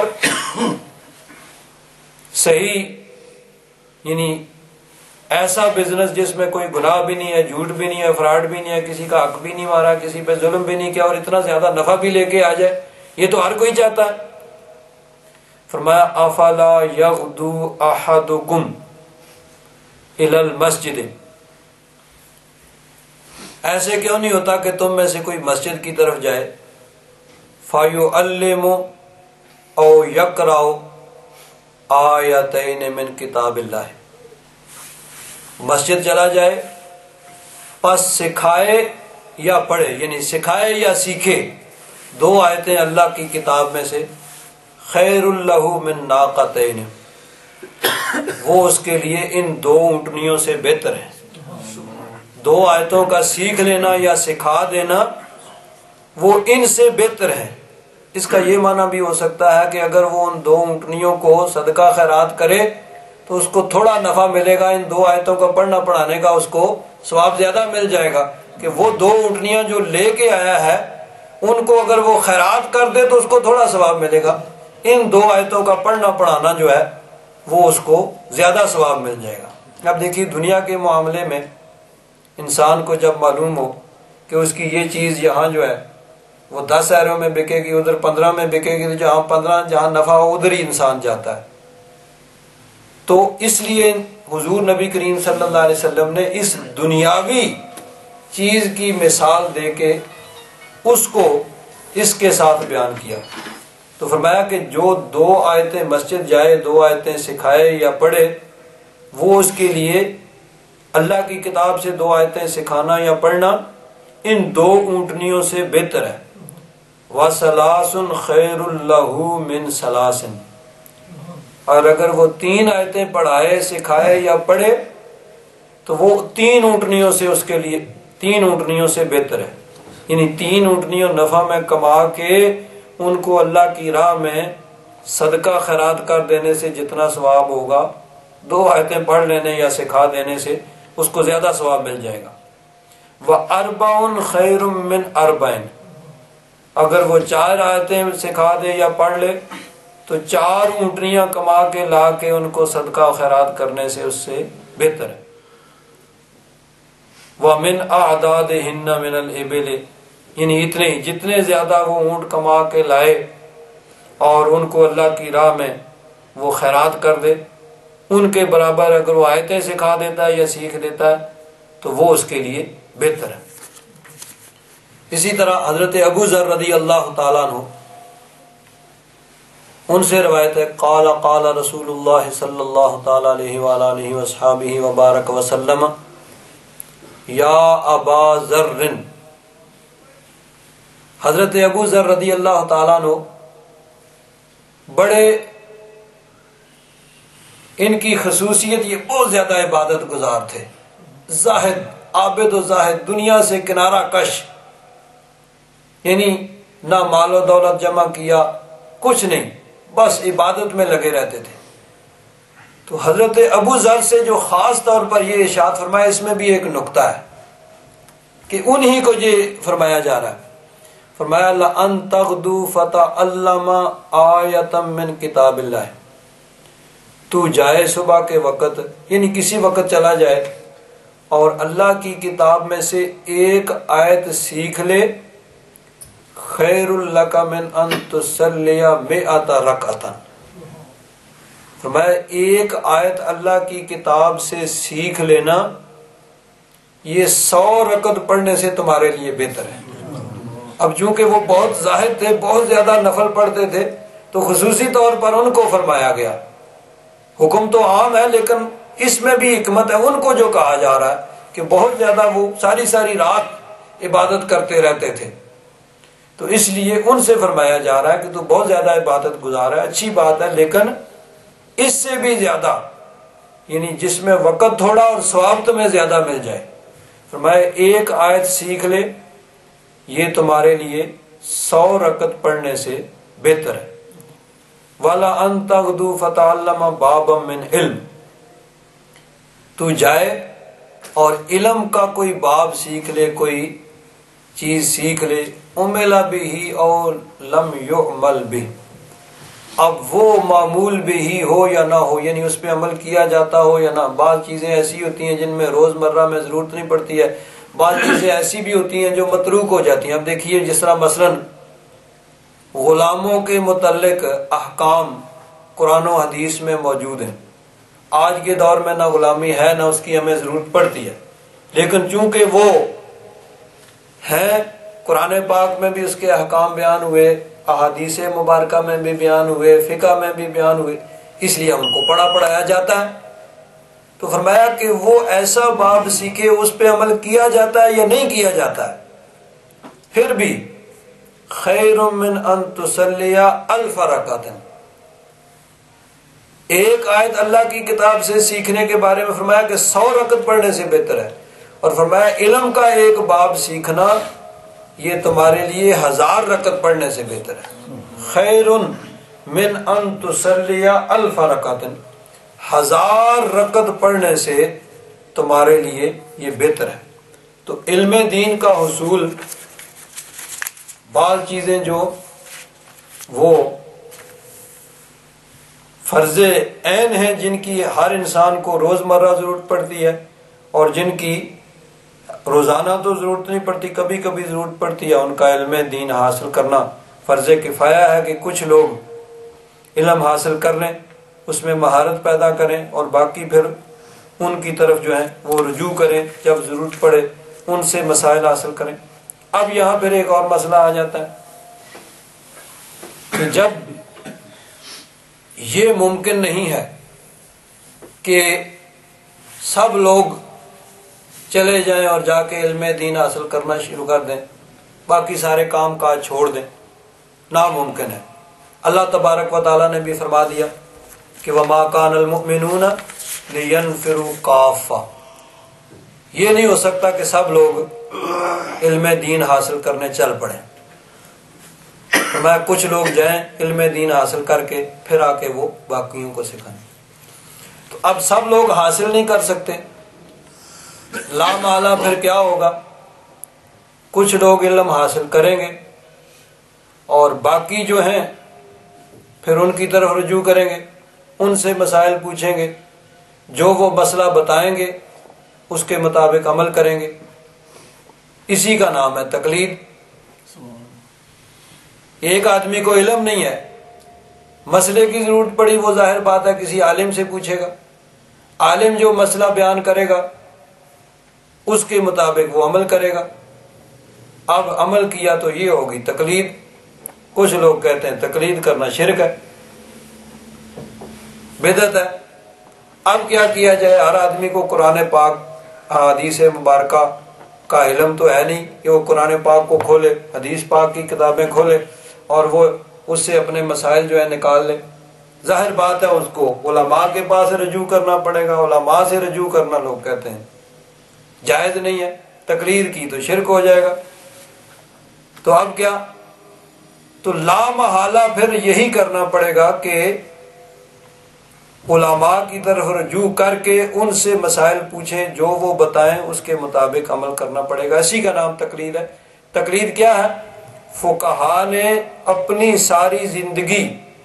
صحیح یعنی ایسا بزنس جس میں کوئی گناہ بھی نہیں ہے، جھوٹ بھی نہیں ہے، فراڈ بھی نہیں ہے، کسی کا حق بھی نہیں مارا، کسی پہ ظلم بھی نہیں کیا، اور اتنا زیادہ نفع بھی لے کے آ جائے، یہ تو ہر کوئی چاہتا ہے۔ فرمایا افلا یغدو احدکم الی المسجد، ایسے کیوں نہیں ہوتا کہ تم میں سے کوئی مسجد کی طرف جائے، فَيُعَلِّمُ او یقرأ آیتین من کتاب اللہ، مسجد چلا جائے، پس سکھائے یا پڑھے، یعنی سکھائے یا سیکھے دو آیتیں اللہ کی کتاب میں سے، خیر اللہ من ناقتین، وہ اس کے لیے ان دو اونٹنیوں سے بہتر ہے۔ دو آیتوں کا سیکھ لینا یا سکھا دینا وہ ان سے بہتر ہے۔ اس کا یہ معنی بھی ہو سکتا ہے کہ اگر وہ ان دو اونٹنیوں کو صدقہ خیرات کرے تو اس کو تھوڑا نفع ملے گا، ان دو آیتوں کا پڑھنا پڑھانے کا اس کو ثواب زیادہ مل جائے گا، کہ وہ دو اونٹنیاں جو لے کے آیا ہے ان کو اگر وہ خیرات کر دے تو اس کو تھوڑا ثواب ملے گا، ان دو آیتوں کا پڑھنا پڑھانا جو ہے وہ اس کو زیادہ ثواب مل جائے گا۔ اب دیکھیے دنیا کے معاملے میں انسان کو جب معلوم ہو کہ اس کی یہ چیز یہاں جو ہے وہ دس ایروں میں بکے گی، ادھر پندرہ میں بکے گی، تو جہاں پندرہ جہاں نفع ہو ادھر ہی انسان جاتا ہے، تو اس لیے حضور نبی کریم صلی اللہ علیہ وسلم نے اس دنیاوی چیز کی مثال دے کے اس کو اس کے ساتھ بیان کیا تو فرمایا کہ جو دو آیتیں مسجد جائے، دو آیتیں سکھائے یا پڑھے، وہ اس کے لیے اللہ کی کتاب سے دو آیتیں سکھانا یا پڑھنا ان دو اونٹنیوں سے بہتر ہے۔ وَسَلَاسٌ خَيْرٌ لَهُ مِنْ سَلَاسٍ، اور اگر وہ تین آیتیں پڑھائے، سکھائے یا پڑھے تو وہ تین اونٹنیوں سے اس کے لیے تین اونٹنیوں سے بہتر ہے۔ یعنی تین اونٹنیوں نفع میں کما کے ان کو اللہ کی راہ میں صدقہ خیرات کر دینے سے جتنا ثواب ہوگا، دو آیتیں پڑھ لینے یا سکھا دینے سے اس کو زیادہ ثواب مل جائے گا۔ وَأَرْبَعٌ خَيْرٌ مِّنْ أَرْبَعٍ، اگر وہ چار آیتیں سکھا دے یا پڑھ لے تو چار اونٹنیاں کما کے لا کے ان کو صدقہ خیرات کرنے سے اس سے بہتر ہے۔ وَمِنْ أَعْدَادِهِنَّ مِنَ الْإِبِلِ، یعنی اتنے جتنے زیادہ وہ اونٹ کما کے لائے اور ان کو اللہ کی راہ میں وہ خیرات کر دے، ان کے برابر اگر وہ آیتیں سکھا دیتا ہے یا سیکھ دیتا ہے تو وہ اس کے لیے بہتر ہے۔ اسی طرح حضرت ابو ذر رضی اللہ تعالیٰ عنہ، ان سے روایت ہے، قال قال رسول اللہ صلی اللہ تعالیٰ علیہ وآلہ وصحابہ وبارک وسلم یا ابا ذر، حضرت ابو ذر رضی اللہ تعالیٰ عنہ بڑے، ان کی خصوصیت یہ بہت زیادہ عبادت گزار تھے، زاہد، عابد و زاہد، دنیا سے کنارہ کش، یعنی نہ مال و دولت جمع کیا، کچھ نہیں، بس عبادت میں لگے رہتے تھے۔ تو حضرت ابو ذر سے جو خاص طور پر یہ ارشاد فرمایا، اس میں بھی ایک نقطہ ہے کہ انہی کو یہ فرمایا جا رہا ہے۔ فرمایا لَأَن تَغْدُو فَتَعَلَّمَ آیَةً مِّن کتاب اللہ، تو جائے صبح کے وقت، یعنی کسی وقت چلا جائے اور اللہ کی کتاب میں سے ایک آیت سیکھ لے، خیر لک من ان تصلی مئۃ رکعۃ، فرمایا ایک آیت اللہ کی کتاب سے سیکھ لینا یہ سو رکعت پڑھنے سے تمہارے لیے بہتر ہے۔ اب چونکہ وہ بہت زاہد تھے، بہت زیادہ نفل پڑھتے تھے، تو خصوصی طور پر ان کو فرمایا گیا، حکم تو عام ہے لیکن اس میں بھی حکمت ہے، ان کو جو کہا جا رہا ہے کہ بہت زیادہ وہ ساری ساری رات عبادت کرتے رہتے تھے، تو اس لیے ان سے فرمایا جا رہا ہے کہ تو بہت زیادہ عبادت گزار ہے، اچھی بات ہے، لیکن اس سے بھی زیادہ، یعنی جس میں وقت تھوڑا اور ثواب تمہیں زیادہ مل جائے، فرمایا ایک آیت سیکھ لے، یہ تمہارے لیے سو رکعت پڑھنے سے بہتر ہے۔ وَلَا أَن تَغْدُو فَتَعَلَّمَ بَابًا مِّنْ عِلْمٍ، تو جائے اور علم کا کوئی باب سیکھ لے، کوئی چیز سیکھ لے، عُمِلَ بِهِ أَوْ لَمْ يُعْمَلْ بِهِ، اب وہ معمول بھی ہو یا نہ ہو، یعنی اس پہ عمل کیا جاتا ہو یا نہ۔ بعض چیزیں ایسی ہوتی ہیں جن میں روز مرہ میں ضرورت نہیں پڑتی ہے، بعض چیزیں ایسی بھی ہوتی ہیں جو متروک ہو جاتی ہیں۔ اب دیکھیے جس طرح مثلا غلاموں کے متعلق احکام قرآن و حدیث میں موجود ہیں، آج کے دور میں نہ غلامی ہے نہ اس کی ہمیں ضرورت پڑتی ہے، لیکن چونکہ وہ ہیں، قرآن پاک میں بھی اس کے احکام بیان ہوئے، احادیث مبارکہ میں بھی بیان ہوئے، فقہ میں بھی بیان ہوئے، اس لیے ان کو پڑھا پڑھایا جاتا ہے۔ تو فرمایا کہ وہ ایسا باب سیکھے، اس پہ عمل کیا جاتا ہے یا نہیں کیا جاتا ہے، پھر بھی خیر من ان تصلی الف رکعۃ، ایک آیت اللہ کی کتاب سے سیکھنے کے بارے میں فرمایا کہ سو رکعت پڑھنے سے بہتر ہے، اور فرمایا علم کا ایک باب سیکھنا یہ تمہارے لیے ہزار رکعت پڑھنے سے بہتر ہے۔ خیر من ان تصلی الف رکعۃ، ہزار رکعت پڑھنے سے تمہارے لیے یہ بہتر ہے۔ تو علم دین کا حصول، بعض چیزیں جو وہ فرض عین ہیں جن کی ہر انسان کو روزمرہ ضرورت پڑتی ہے، اور جن کی روزانہ تو ضرورت نہیں پڑتی، کبھی کبھی ضرورت پڑتی ہے، ان کا علم دین حاصل کرنا فرض کفایہ ہے کہ کچھ لوگ علم حاصل کر لیں، اس میں مہارت پیدا کریں، اور باقی پھر ان کی طرف جو ہے وہ رجوع کریں، جب ضرورت پڑے ان سے مسائل حاصل کریں۔ اب یہاں پھر ایک اور مسئلہ آ جاتا ہے کہ جب یہ ممکن نہیں ہے کہ سب لوگ چلے جائیں اور جا کے علم دین حاصل کرنا شروع کر دیں، باقی سارے کام کاج چھوڑ دیں، ناممکن ہے۔ اللہ تبارک و تعالیٰ نے بھی فرما دیا کہ وَمَا كَانَ الْمُؤْمِنُونَ لِيَنْفِرُوا كَافَّةً، یہ نہیں ہو سکتا کہ سب لوگ علم دین حاصل کرنے چل پڑیں، میں کچھ لوگ جائیں علم دین حاصل کر کے پھر آ کے وہ باقیوں کو سکھائیں۔ تو اب سب لوگ حاصل نہیں کر سکتے، لا محالہ پھر کیا ہوگا، کچھ لوگ علم حاصل کریں گے اور باقی جو ہیں پھر ان کی طرف رجوع کریں گے، ان سے مسائل پوچھیں گے، جو وہ مسئلہ بتائیں گے اس کے مطابق عمل کریں گے۔ اسی کا نام ہے تقلید۔ ایک آدمی کو علم نہیں ہے، مسئلے کی ضرورت پڑی، وہ ظاہر بات ہے کسی عالم سے پوچھے گا، عالم جو مسئلہ بیان کرے گا اس کے مطابق وہ عمل کرے گا۔ اب عمل کیا تو یہ ہوگی تقلید۔ کچھ لوگ کہتے ہیں تقلید کرنا شرک ہے، بدعت ہے۔ اب کیا کیا جائے؟ ہر آدمی کو قرآن پاک حدیث مبارکہ کا علم تو ہے نہیں کہ وہ قرآن پاک کو کھولے، حدیث پاک کی کتابیں کھولے اور وہ اس سے اپنے مسائل جو ہے نکال لے۔ ظاہر بات ہے اس کو علماء کے پاس رجوع کرنا پڑے گا، علماء سے رجوع کرنا لوگ کہتے ہیں جائز نہیں ہے، تقریر کی تو شرک ہو جائے گا۔ تو اب کیا؟ تو لا محالہ پھر یہی کرنا پڑے گا کہ علماء کی طرف رجوع کر کے ان سے مسائل پوچھیں، جو وہ بتائیں اس کے مطابق عمل کرنا پڑے گا۔ اسی کا نام تقلید ہے۔ تقلید کیا ہے؟ فقہا نے اپنی ساری زندگی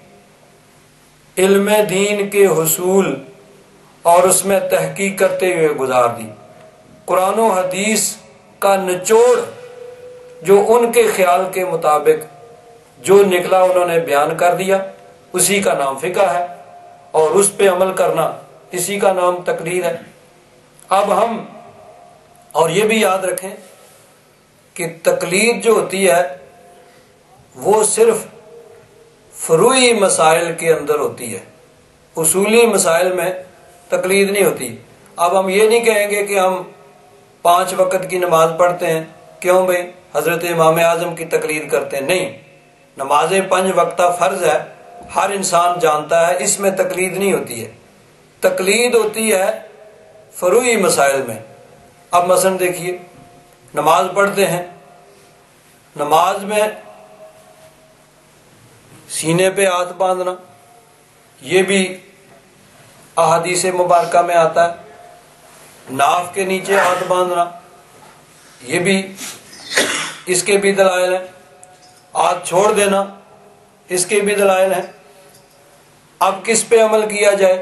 علم دین کے حصول اور اس میں تحقیق کرتے ہوئے گزار دی۔ قرآن و حدیث کا نچوڑ جو ان کے خیال کے مطابق جو نکلا انہوں نے بیان کر دیا، اسی کا نام فقہ ہے، اور اس پہ عمل کرنا اسی کا نام تقلید ہے۔ اب ہم اور یہ بھی یاد رکھیں کہ تقلید جو ہوتی ہے وہ صرف فروعی مسائل کے اندر ہوتی ہے، اصولی مسائل میں تقلید نہیں ہوتی۔ اب ہم یہ نہیں کہیں گے کہ ہم پانچ وقت کی نماز پڑھتے ہیں، کیوں بھائی حضرت امام اعظم کی تقلید کرتے ہیں؟ نہیں، نماز پنج وقتہ فرض ہے، ہر انسان جانتا ہے، اس میں تقلید نہیں ہوتی ہے۔ تقلید ہوتی ہے فروعی مسائل میں۔ اب مثلا دیکھیے، نماز پڑھتے ہیں، نماز میں سینے پہ ہاتھ باندھنا یہ بھی احادیث مبارکہ میں آتا ہے، ناف کے نیچے ہاتھ باندھنا یہ بھی اس کے بھی دلائل ہیں، ہاتھ چھوڑ دینا اس کے بھی دلائل ہیں۔ اب کس پہ عمل کیا جائے؟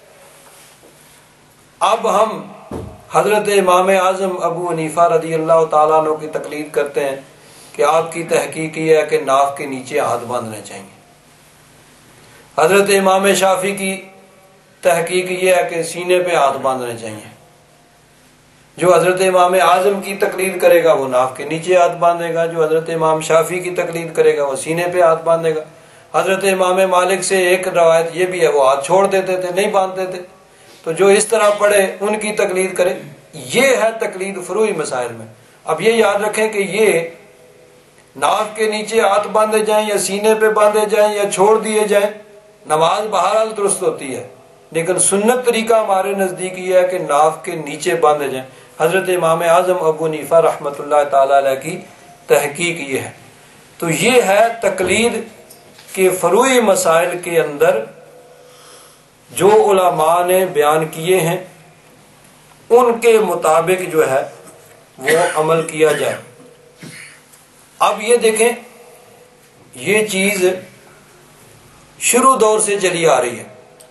اب ہم حضرت امام اعظم ابو حنیفہ رضی اللہ تعالیٰ عنہ کی تقلید کرتے ہیں کہ آپ کی تحقیق یہ ہے کہ ناف کے نیچے ہاتھ باندھنے چاہیے۔ حضرت امام شافعی کی تحقیق یہ ہے کہ سینے پہ ہاتھ باندھنے چاہیے۔ جو حضرت امام اعظم کی تقلید کرے گا وہ ناف کے نیچے ہاتھ باندھے گا، جو حضرت امام شافعی کی تقلید کرے گا وہ سینے پہ ہاتھ باندھے گا۔ حضرت امام مالک سے ایک روایت یہ بھی ہے وہ ہاتھ چھوڑ دیتے تھے، نہیں باندھتے تھے۔ تو جو اس طرح پڑھے ان کی تقلید کرے، یہ ہے تقلید فروعی مسائل میں۔ اب یہ یاد رکھیں کہ یہ ناف کے نیچے ہاتھ باندھے جائیں یا سینے پہ باندھے جائیں یا چھوڑ دیے جائیں، نماز بہرحال درست ہوتی ہے، لیکن سنت طریقہ ہمارے نزدیک یہ ہے کہ ناف کے نیچے باندھے جائیں۔ حضرت امام اعظم ابو حنیفہ رحمۃ اللہ تعالیٰ علیہ کی تحقیق یہ ہے۔ تو یہ ہے تقلید کے فروعی مسائل کے اندر جو علماء نے بیان کیے ہیں ان کے مطابق جو ہے وہ عمل کیا جائے۔ اب یہ دیکھیں، یہ چیز شروع دور سے چلی آ رہی ہے۔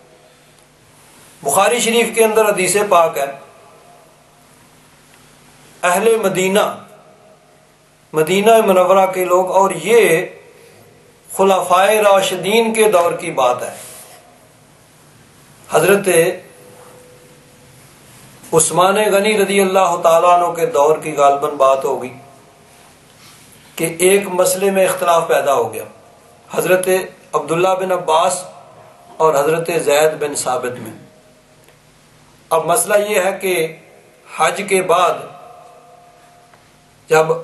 بخاری شریف کے اندر حدیث پاک ہے، اہل مدینہ مدینہ منورہ کے لوگ، اور یہ خلفائے راشدین کے دور کی بات ہے۔ حضرت عثمان غنی رضی اللہ تعالیٰ عنہ کے دور کی غالباً بات ہوگی کہ ایک مسئلے میں اختلاف پیدا ہو گیا۔ حضرت عبداللہ بن عباس اور حضرت زید بن ثابت میں۔ اب مسئلہ یہ ہے کہ حج کے بعد جب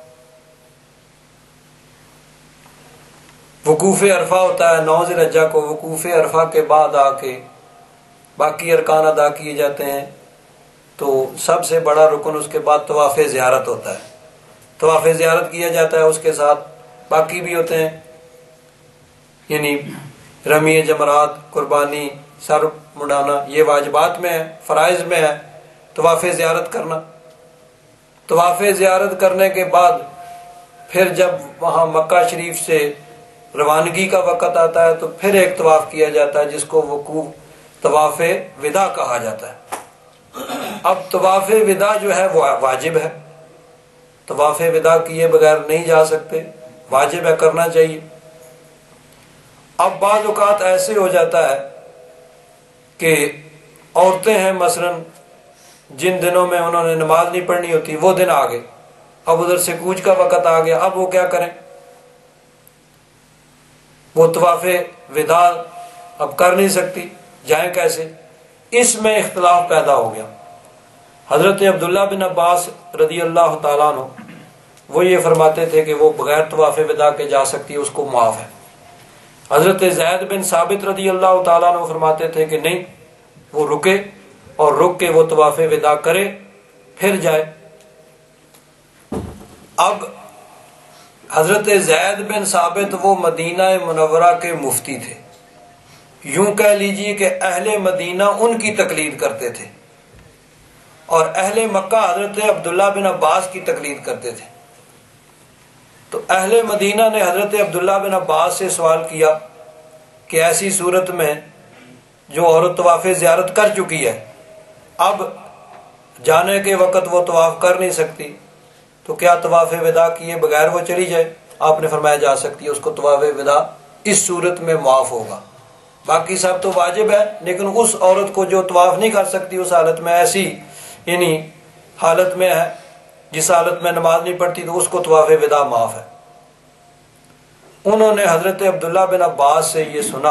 وقوف عرفہ ہوتا ہے، نو ذی الحجہ کو وقوف عرفہ کے بعد آ کے باقی ارکان ادا کیے جاتے ہیں، تو سب سے بڑا رکن اس کے بعد طواف زیارت ہوتا ہے۔ طواف زیارت کیا جاتا ہے، اس کے ساتھ باقی بھی ہوتے ہیں، یعنی رمی جمرات، قربانی، سر مڈانا، یہ واجبات میں ہے، فرائض میں ہے طواف زیارت کرنا۔ طواف زیارت کرنے کے بعد پھر جب وہاں مکہ شریف سے روانگی کا وقت آتا ہے تو پھر ایک طواف کیا جاتا ہے جس کو وقوف طواف وداع کہا جاتا ہے۔ اب طواف وداع جو ہے وہ واجب ہے، طواف وداع کیے بغیر نہیں جا سکتے، واجب ہے، کرنا چاہیے۔ اب بعض اوقات ایسے ہو جاتا ہے کہ عورتیں ہیں مثلا جن دنوں میں انہوں نے نماز نہیں پڑھنی ہوتی، وہ دن آ گئے، اب ادھر سے کوچ کا وقت آ گیا، اب وہ کیا کریں؟ وہ طواف وداع اب کر نہیں سکتی، جائیں کیسے؟ اس میں اختلاف پیدا ہو گیا۔ حضرت عبداللہ بن عباس رضی اللہ تعالیٰ عنہ وہ یہ فرماتے تھے کہ وہ بغیر طواف وداع کے جا سکتی ہے، اس کو معاف ہے۔ حضرت زید بن ثابت رضی اللہ تعالیٰ عنہ فرماتے تھے کہ نہیں، وہ رکے اور رک کے وہ طواف وداع کرے پھر جائے۔ اب حضرت زید بن ثابت وہ مدینہ منورہ کے مفتی تھے، یوں کہہ لیجئے کہ اہل مدینہ ان کی تقلید کرتے تھے اور اہل مکہ حضرت عبداللہ بن عباس کی تقلید کرتے تھے۔ تو اہل مدینہ نے حضرت عبداللہ بن عباس سے سوال کیا کہ ایسی صورت میں جو عورت طواف زیارت کر چکی ہے، اب جانے کے وقت وہ طواف کر نہیں سکتی، تو کیا طواف وداع کیے بغیر وہ چلی جائے؟ آپ نے فرمایا جا سکتی ہے، اس کو طواف وداع اس صورت میں معاف ہوگا، باقی سب تو واجب ہے، لیکن اس عورت کو جو طواف نہیں کر سکتی اس حالت میں، ایسی یعنی حالت میں ہے جس حالت میں نماز نہیں پڑھتی، تو اس کو طواف وداع معاف ہے۔ انہوں نے حضرت عبداللہ بن عباس سے یہ سنا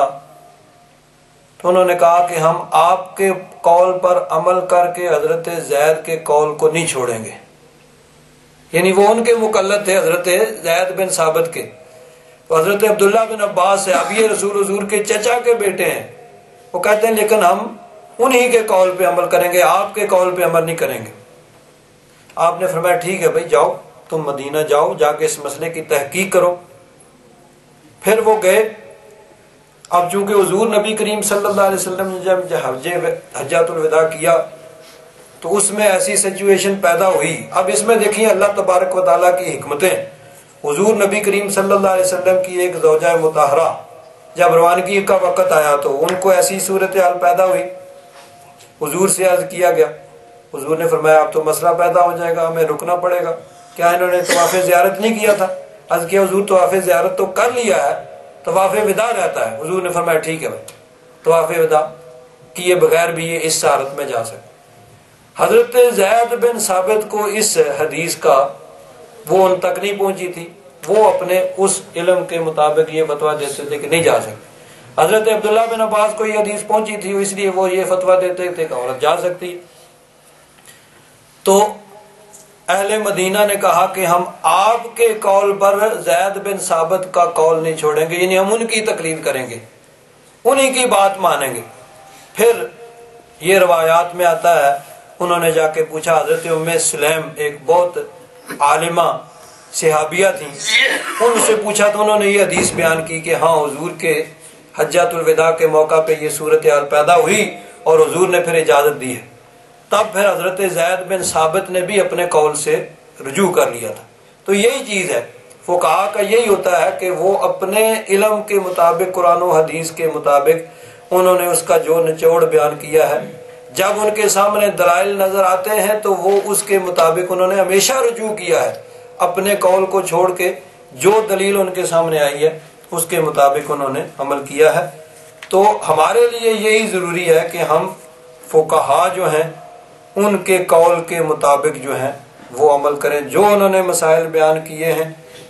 تو انہوں نے کہا کہ ہم آپ کے قول پر عمل کر کے حضرت زید کے قول کو نہیں چھوڑیں گے، یعنی وہ ان کے مقلد تھے حضرت زید بن ثابت کے۔ تو حضرت عبداللہ بن عباس سے، اب یہ رسول حضور کے چچا کے بیٹے ہیں، وہ کہتے ہیں لیکن ہم انہی کے قول پہ عمل کریں گے، آپ کے قول پہ عمل نہیں کریں گے۔ آپ نے فرمایا ٹھیک ہے بھائی، جاؤ تم مدینہ جاؤ، جا کے اس مسئلے کی تحقیق کرو۔ پھر وہ گئے۔ اب چونکہ حضور نبی کریم صلی اللہ علیہ وسلم نے جب حجۃ الوداع کیا تو اس میں ایسی سچویشن پیدا ہوئی۔ اب اس میں دیکھیں اللہ تبارک و تعالیٰ کی حکمتیں۔ حضور نبی کریم صلی اللہ علیہ وسلم کی ایک زوجہ مطہرہ جب روانگی کا وقت آیا تو ان کو ایسی صورتحال پیدا ہوئی، حضور سے عرض کیا گیا، حضور نے فرمایا اب تو مسئلہ پیدا ہو جائے گا، ہمیں رکنا پڑے گا۔ کیا انہوں نے طواف زیارت نہیں کیا تھا؟ عرض کیا حضور طواف زیارت تو کر لیا ہے، طواف وداع رہتا ہے۔ حضور نے فرمایا ٹھیک ہے بھائی، طواف وداع کیے بغیر بھی یہ اس حالت میں جا سکتے۔ حضرت زید بن ثابت کو اس حدیث کا وہ ان تک نہیں پہنچی تھی، وہ اپنے اس علم کے مطابق یہ فتویٰ دیتے تھے کہ نہیں جا سکتے۔ حضرت عبداللہ بن عباس کو یہ حدیث پہنچی تھی، اس لیے وہ یہ فتویٰ دیتے تھے کہ عورت جا سکتی ہے۔ تو اہل مدینہ نے کہا کہ ہم آپ کے قول پر زید بن ثابت کا قول نہیں چھوڑیں گے، یعنی ہم ان کی تقلید کریں گے، انہی کی بات مانیں گے۔ پھر یہ روایات میں آتا ہے انہوں نے جا کے پوچھا، حضرت ام سلیم ایک بہت عالمہ صحابیہ تھیں، ان سے پوچھا تو انہوں نے یہ حدیث بیان کی کہ ہاں حضور کے حجۃ الوداع کے موقع پہ یہ صورتحال پیدا ہوئی اور حضور نے پھر اجازت دی ہے۔ تب پھر حضرت زید بن ثابت نے بھی اپنے قول سے رجوع کر لیا تھا۔ تو یہی چیز ہے، فقہا کا یہی ہوتا ہے کہ وہ اپنے علم کے مطابق، قرآن و حدیث کے مطابق انہوں نے اس کا جو نچوڑ بیان کیا ہے، جب ان کے سامنے دلائل نظر آتے ہیں تو وہ اس کے مطابق انہوں نے ہمیشہ رجوع کیا ہے، اپنے قول کو چھوڑ کے جو دلیل ان کے سامنے آئی ہے اس کے مطابق انہوں نے عمل کیا ہے۔ تو ہمارے لیے یہی ضروری ہے کہ ہم فقہا جو ہیں ان کے قول کے مطابق جو ہیں وہ عمل کریں، جو انہوں نے مسائل بیان کیے ہیں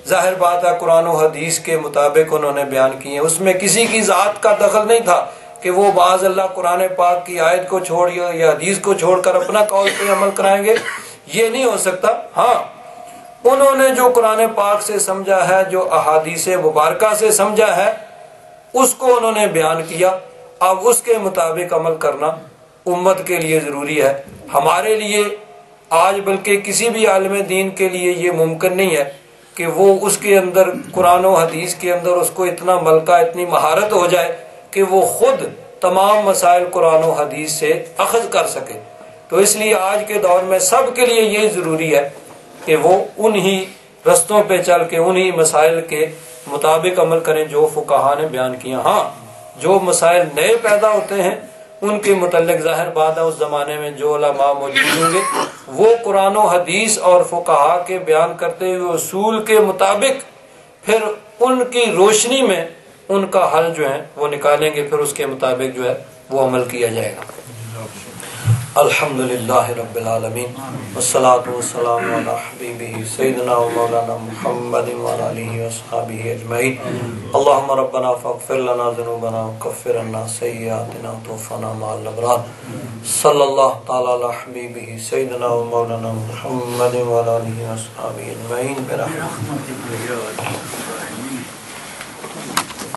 ظاہر بات ہے قرآن و حدیث کے مطابق انہوں نے بیان کیے، اس میں کسی کی ذات کا دخل نہیں تھا کہ وہ بعض اللہ قرآن پاک کی آیت کو چھوڑ یا حدیث کو چھوڑ کر اپنا قول پہ عمل کرائیں گے، یہ نہیں ہو سکتا۔ ہاں انہوں نے جو قرآن پاک سے سمجھا ہے، جو احادیث مبارکہ سے سمجھا ہے، اس کو انہوں نے بیان کیا، اب اس کے مطابق عمل کرنا امت کے لیے ضروری ہے۔ ہمارے لیے آج بلکہ کسی بھی عالم دین کے لیے یہ ممکن نہیں ہے کہ وہ اس کے اندر قرآن و حدیث کے اندر اس کو اتنا ملکہ، اتنی مہارت ہو جائے کہ وہ خود تمام مسائل قرآن و حدیث سے اخذ کر سکے۔ تو اس لیے آج کے دور میں سب کے لیے یہ ضروری ہے کہ وہ انہی رستوں پہ چل کے انہی مسائل کے مطابق عمل کریں جو فقہا نے بیان کیا۔ ہاں جو مسائل نئے پیدا ہوتے ہیں ان کے متعلق ظاہر بات ہے اس زمانے میں جو علماء موجود ہوں گے وہ قرآن و حدیث اور فقہا کے بیان کرتے ہوئے اصول کے مطابق پھر ان کی روشنی میں ان کا حل جو ہے وہ نکالیں گے، پھر اس کے مطابق جو ہے وہ عمل کیا جائے گا۔ الحمدللہ رب العالمین والصلاة والسلام علی حبیبہ سیدنا و مولانا محمد وعلی آلہ واصحابہ اجمعین۔ اللہم ربنا فاغفر لنا ذنوبنا وکفر عنا سیئاتنا وتوفنا مع الابرار۔ صلی اللہ تعالی علی حبیبہ سیدنا و مولانا محمد وعلی آلہ واصحابہ اجمعین برحمتک۔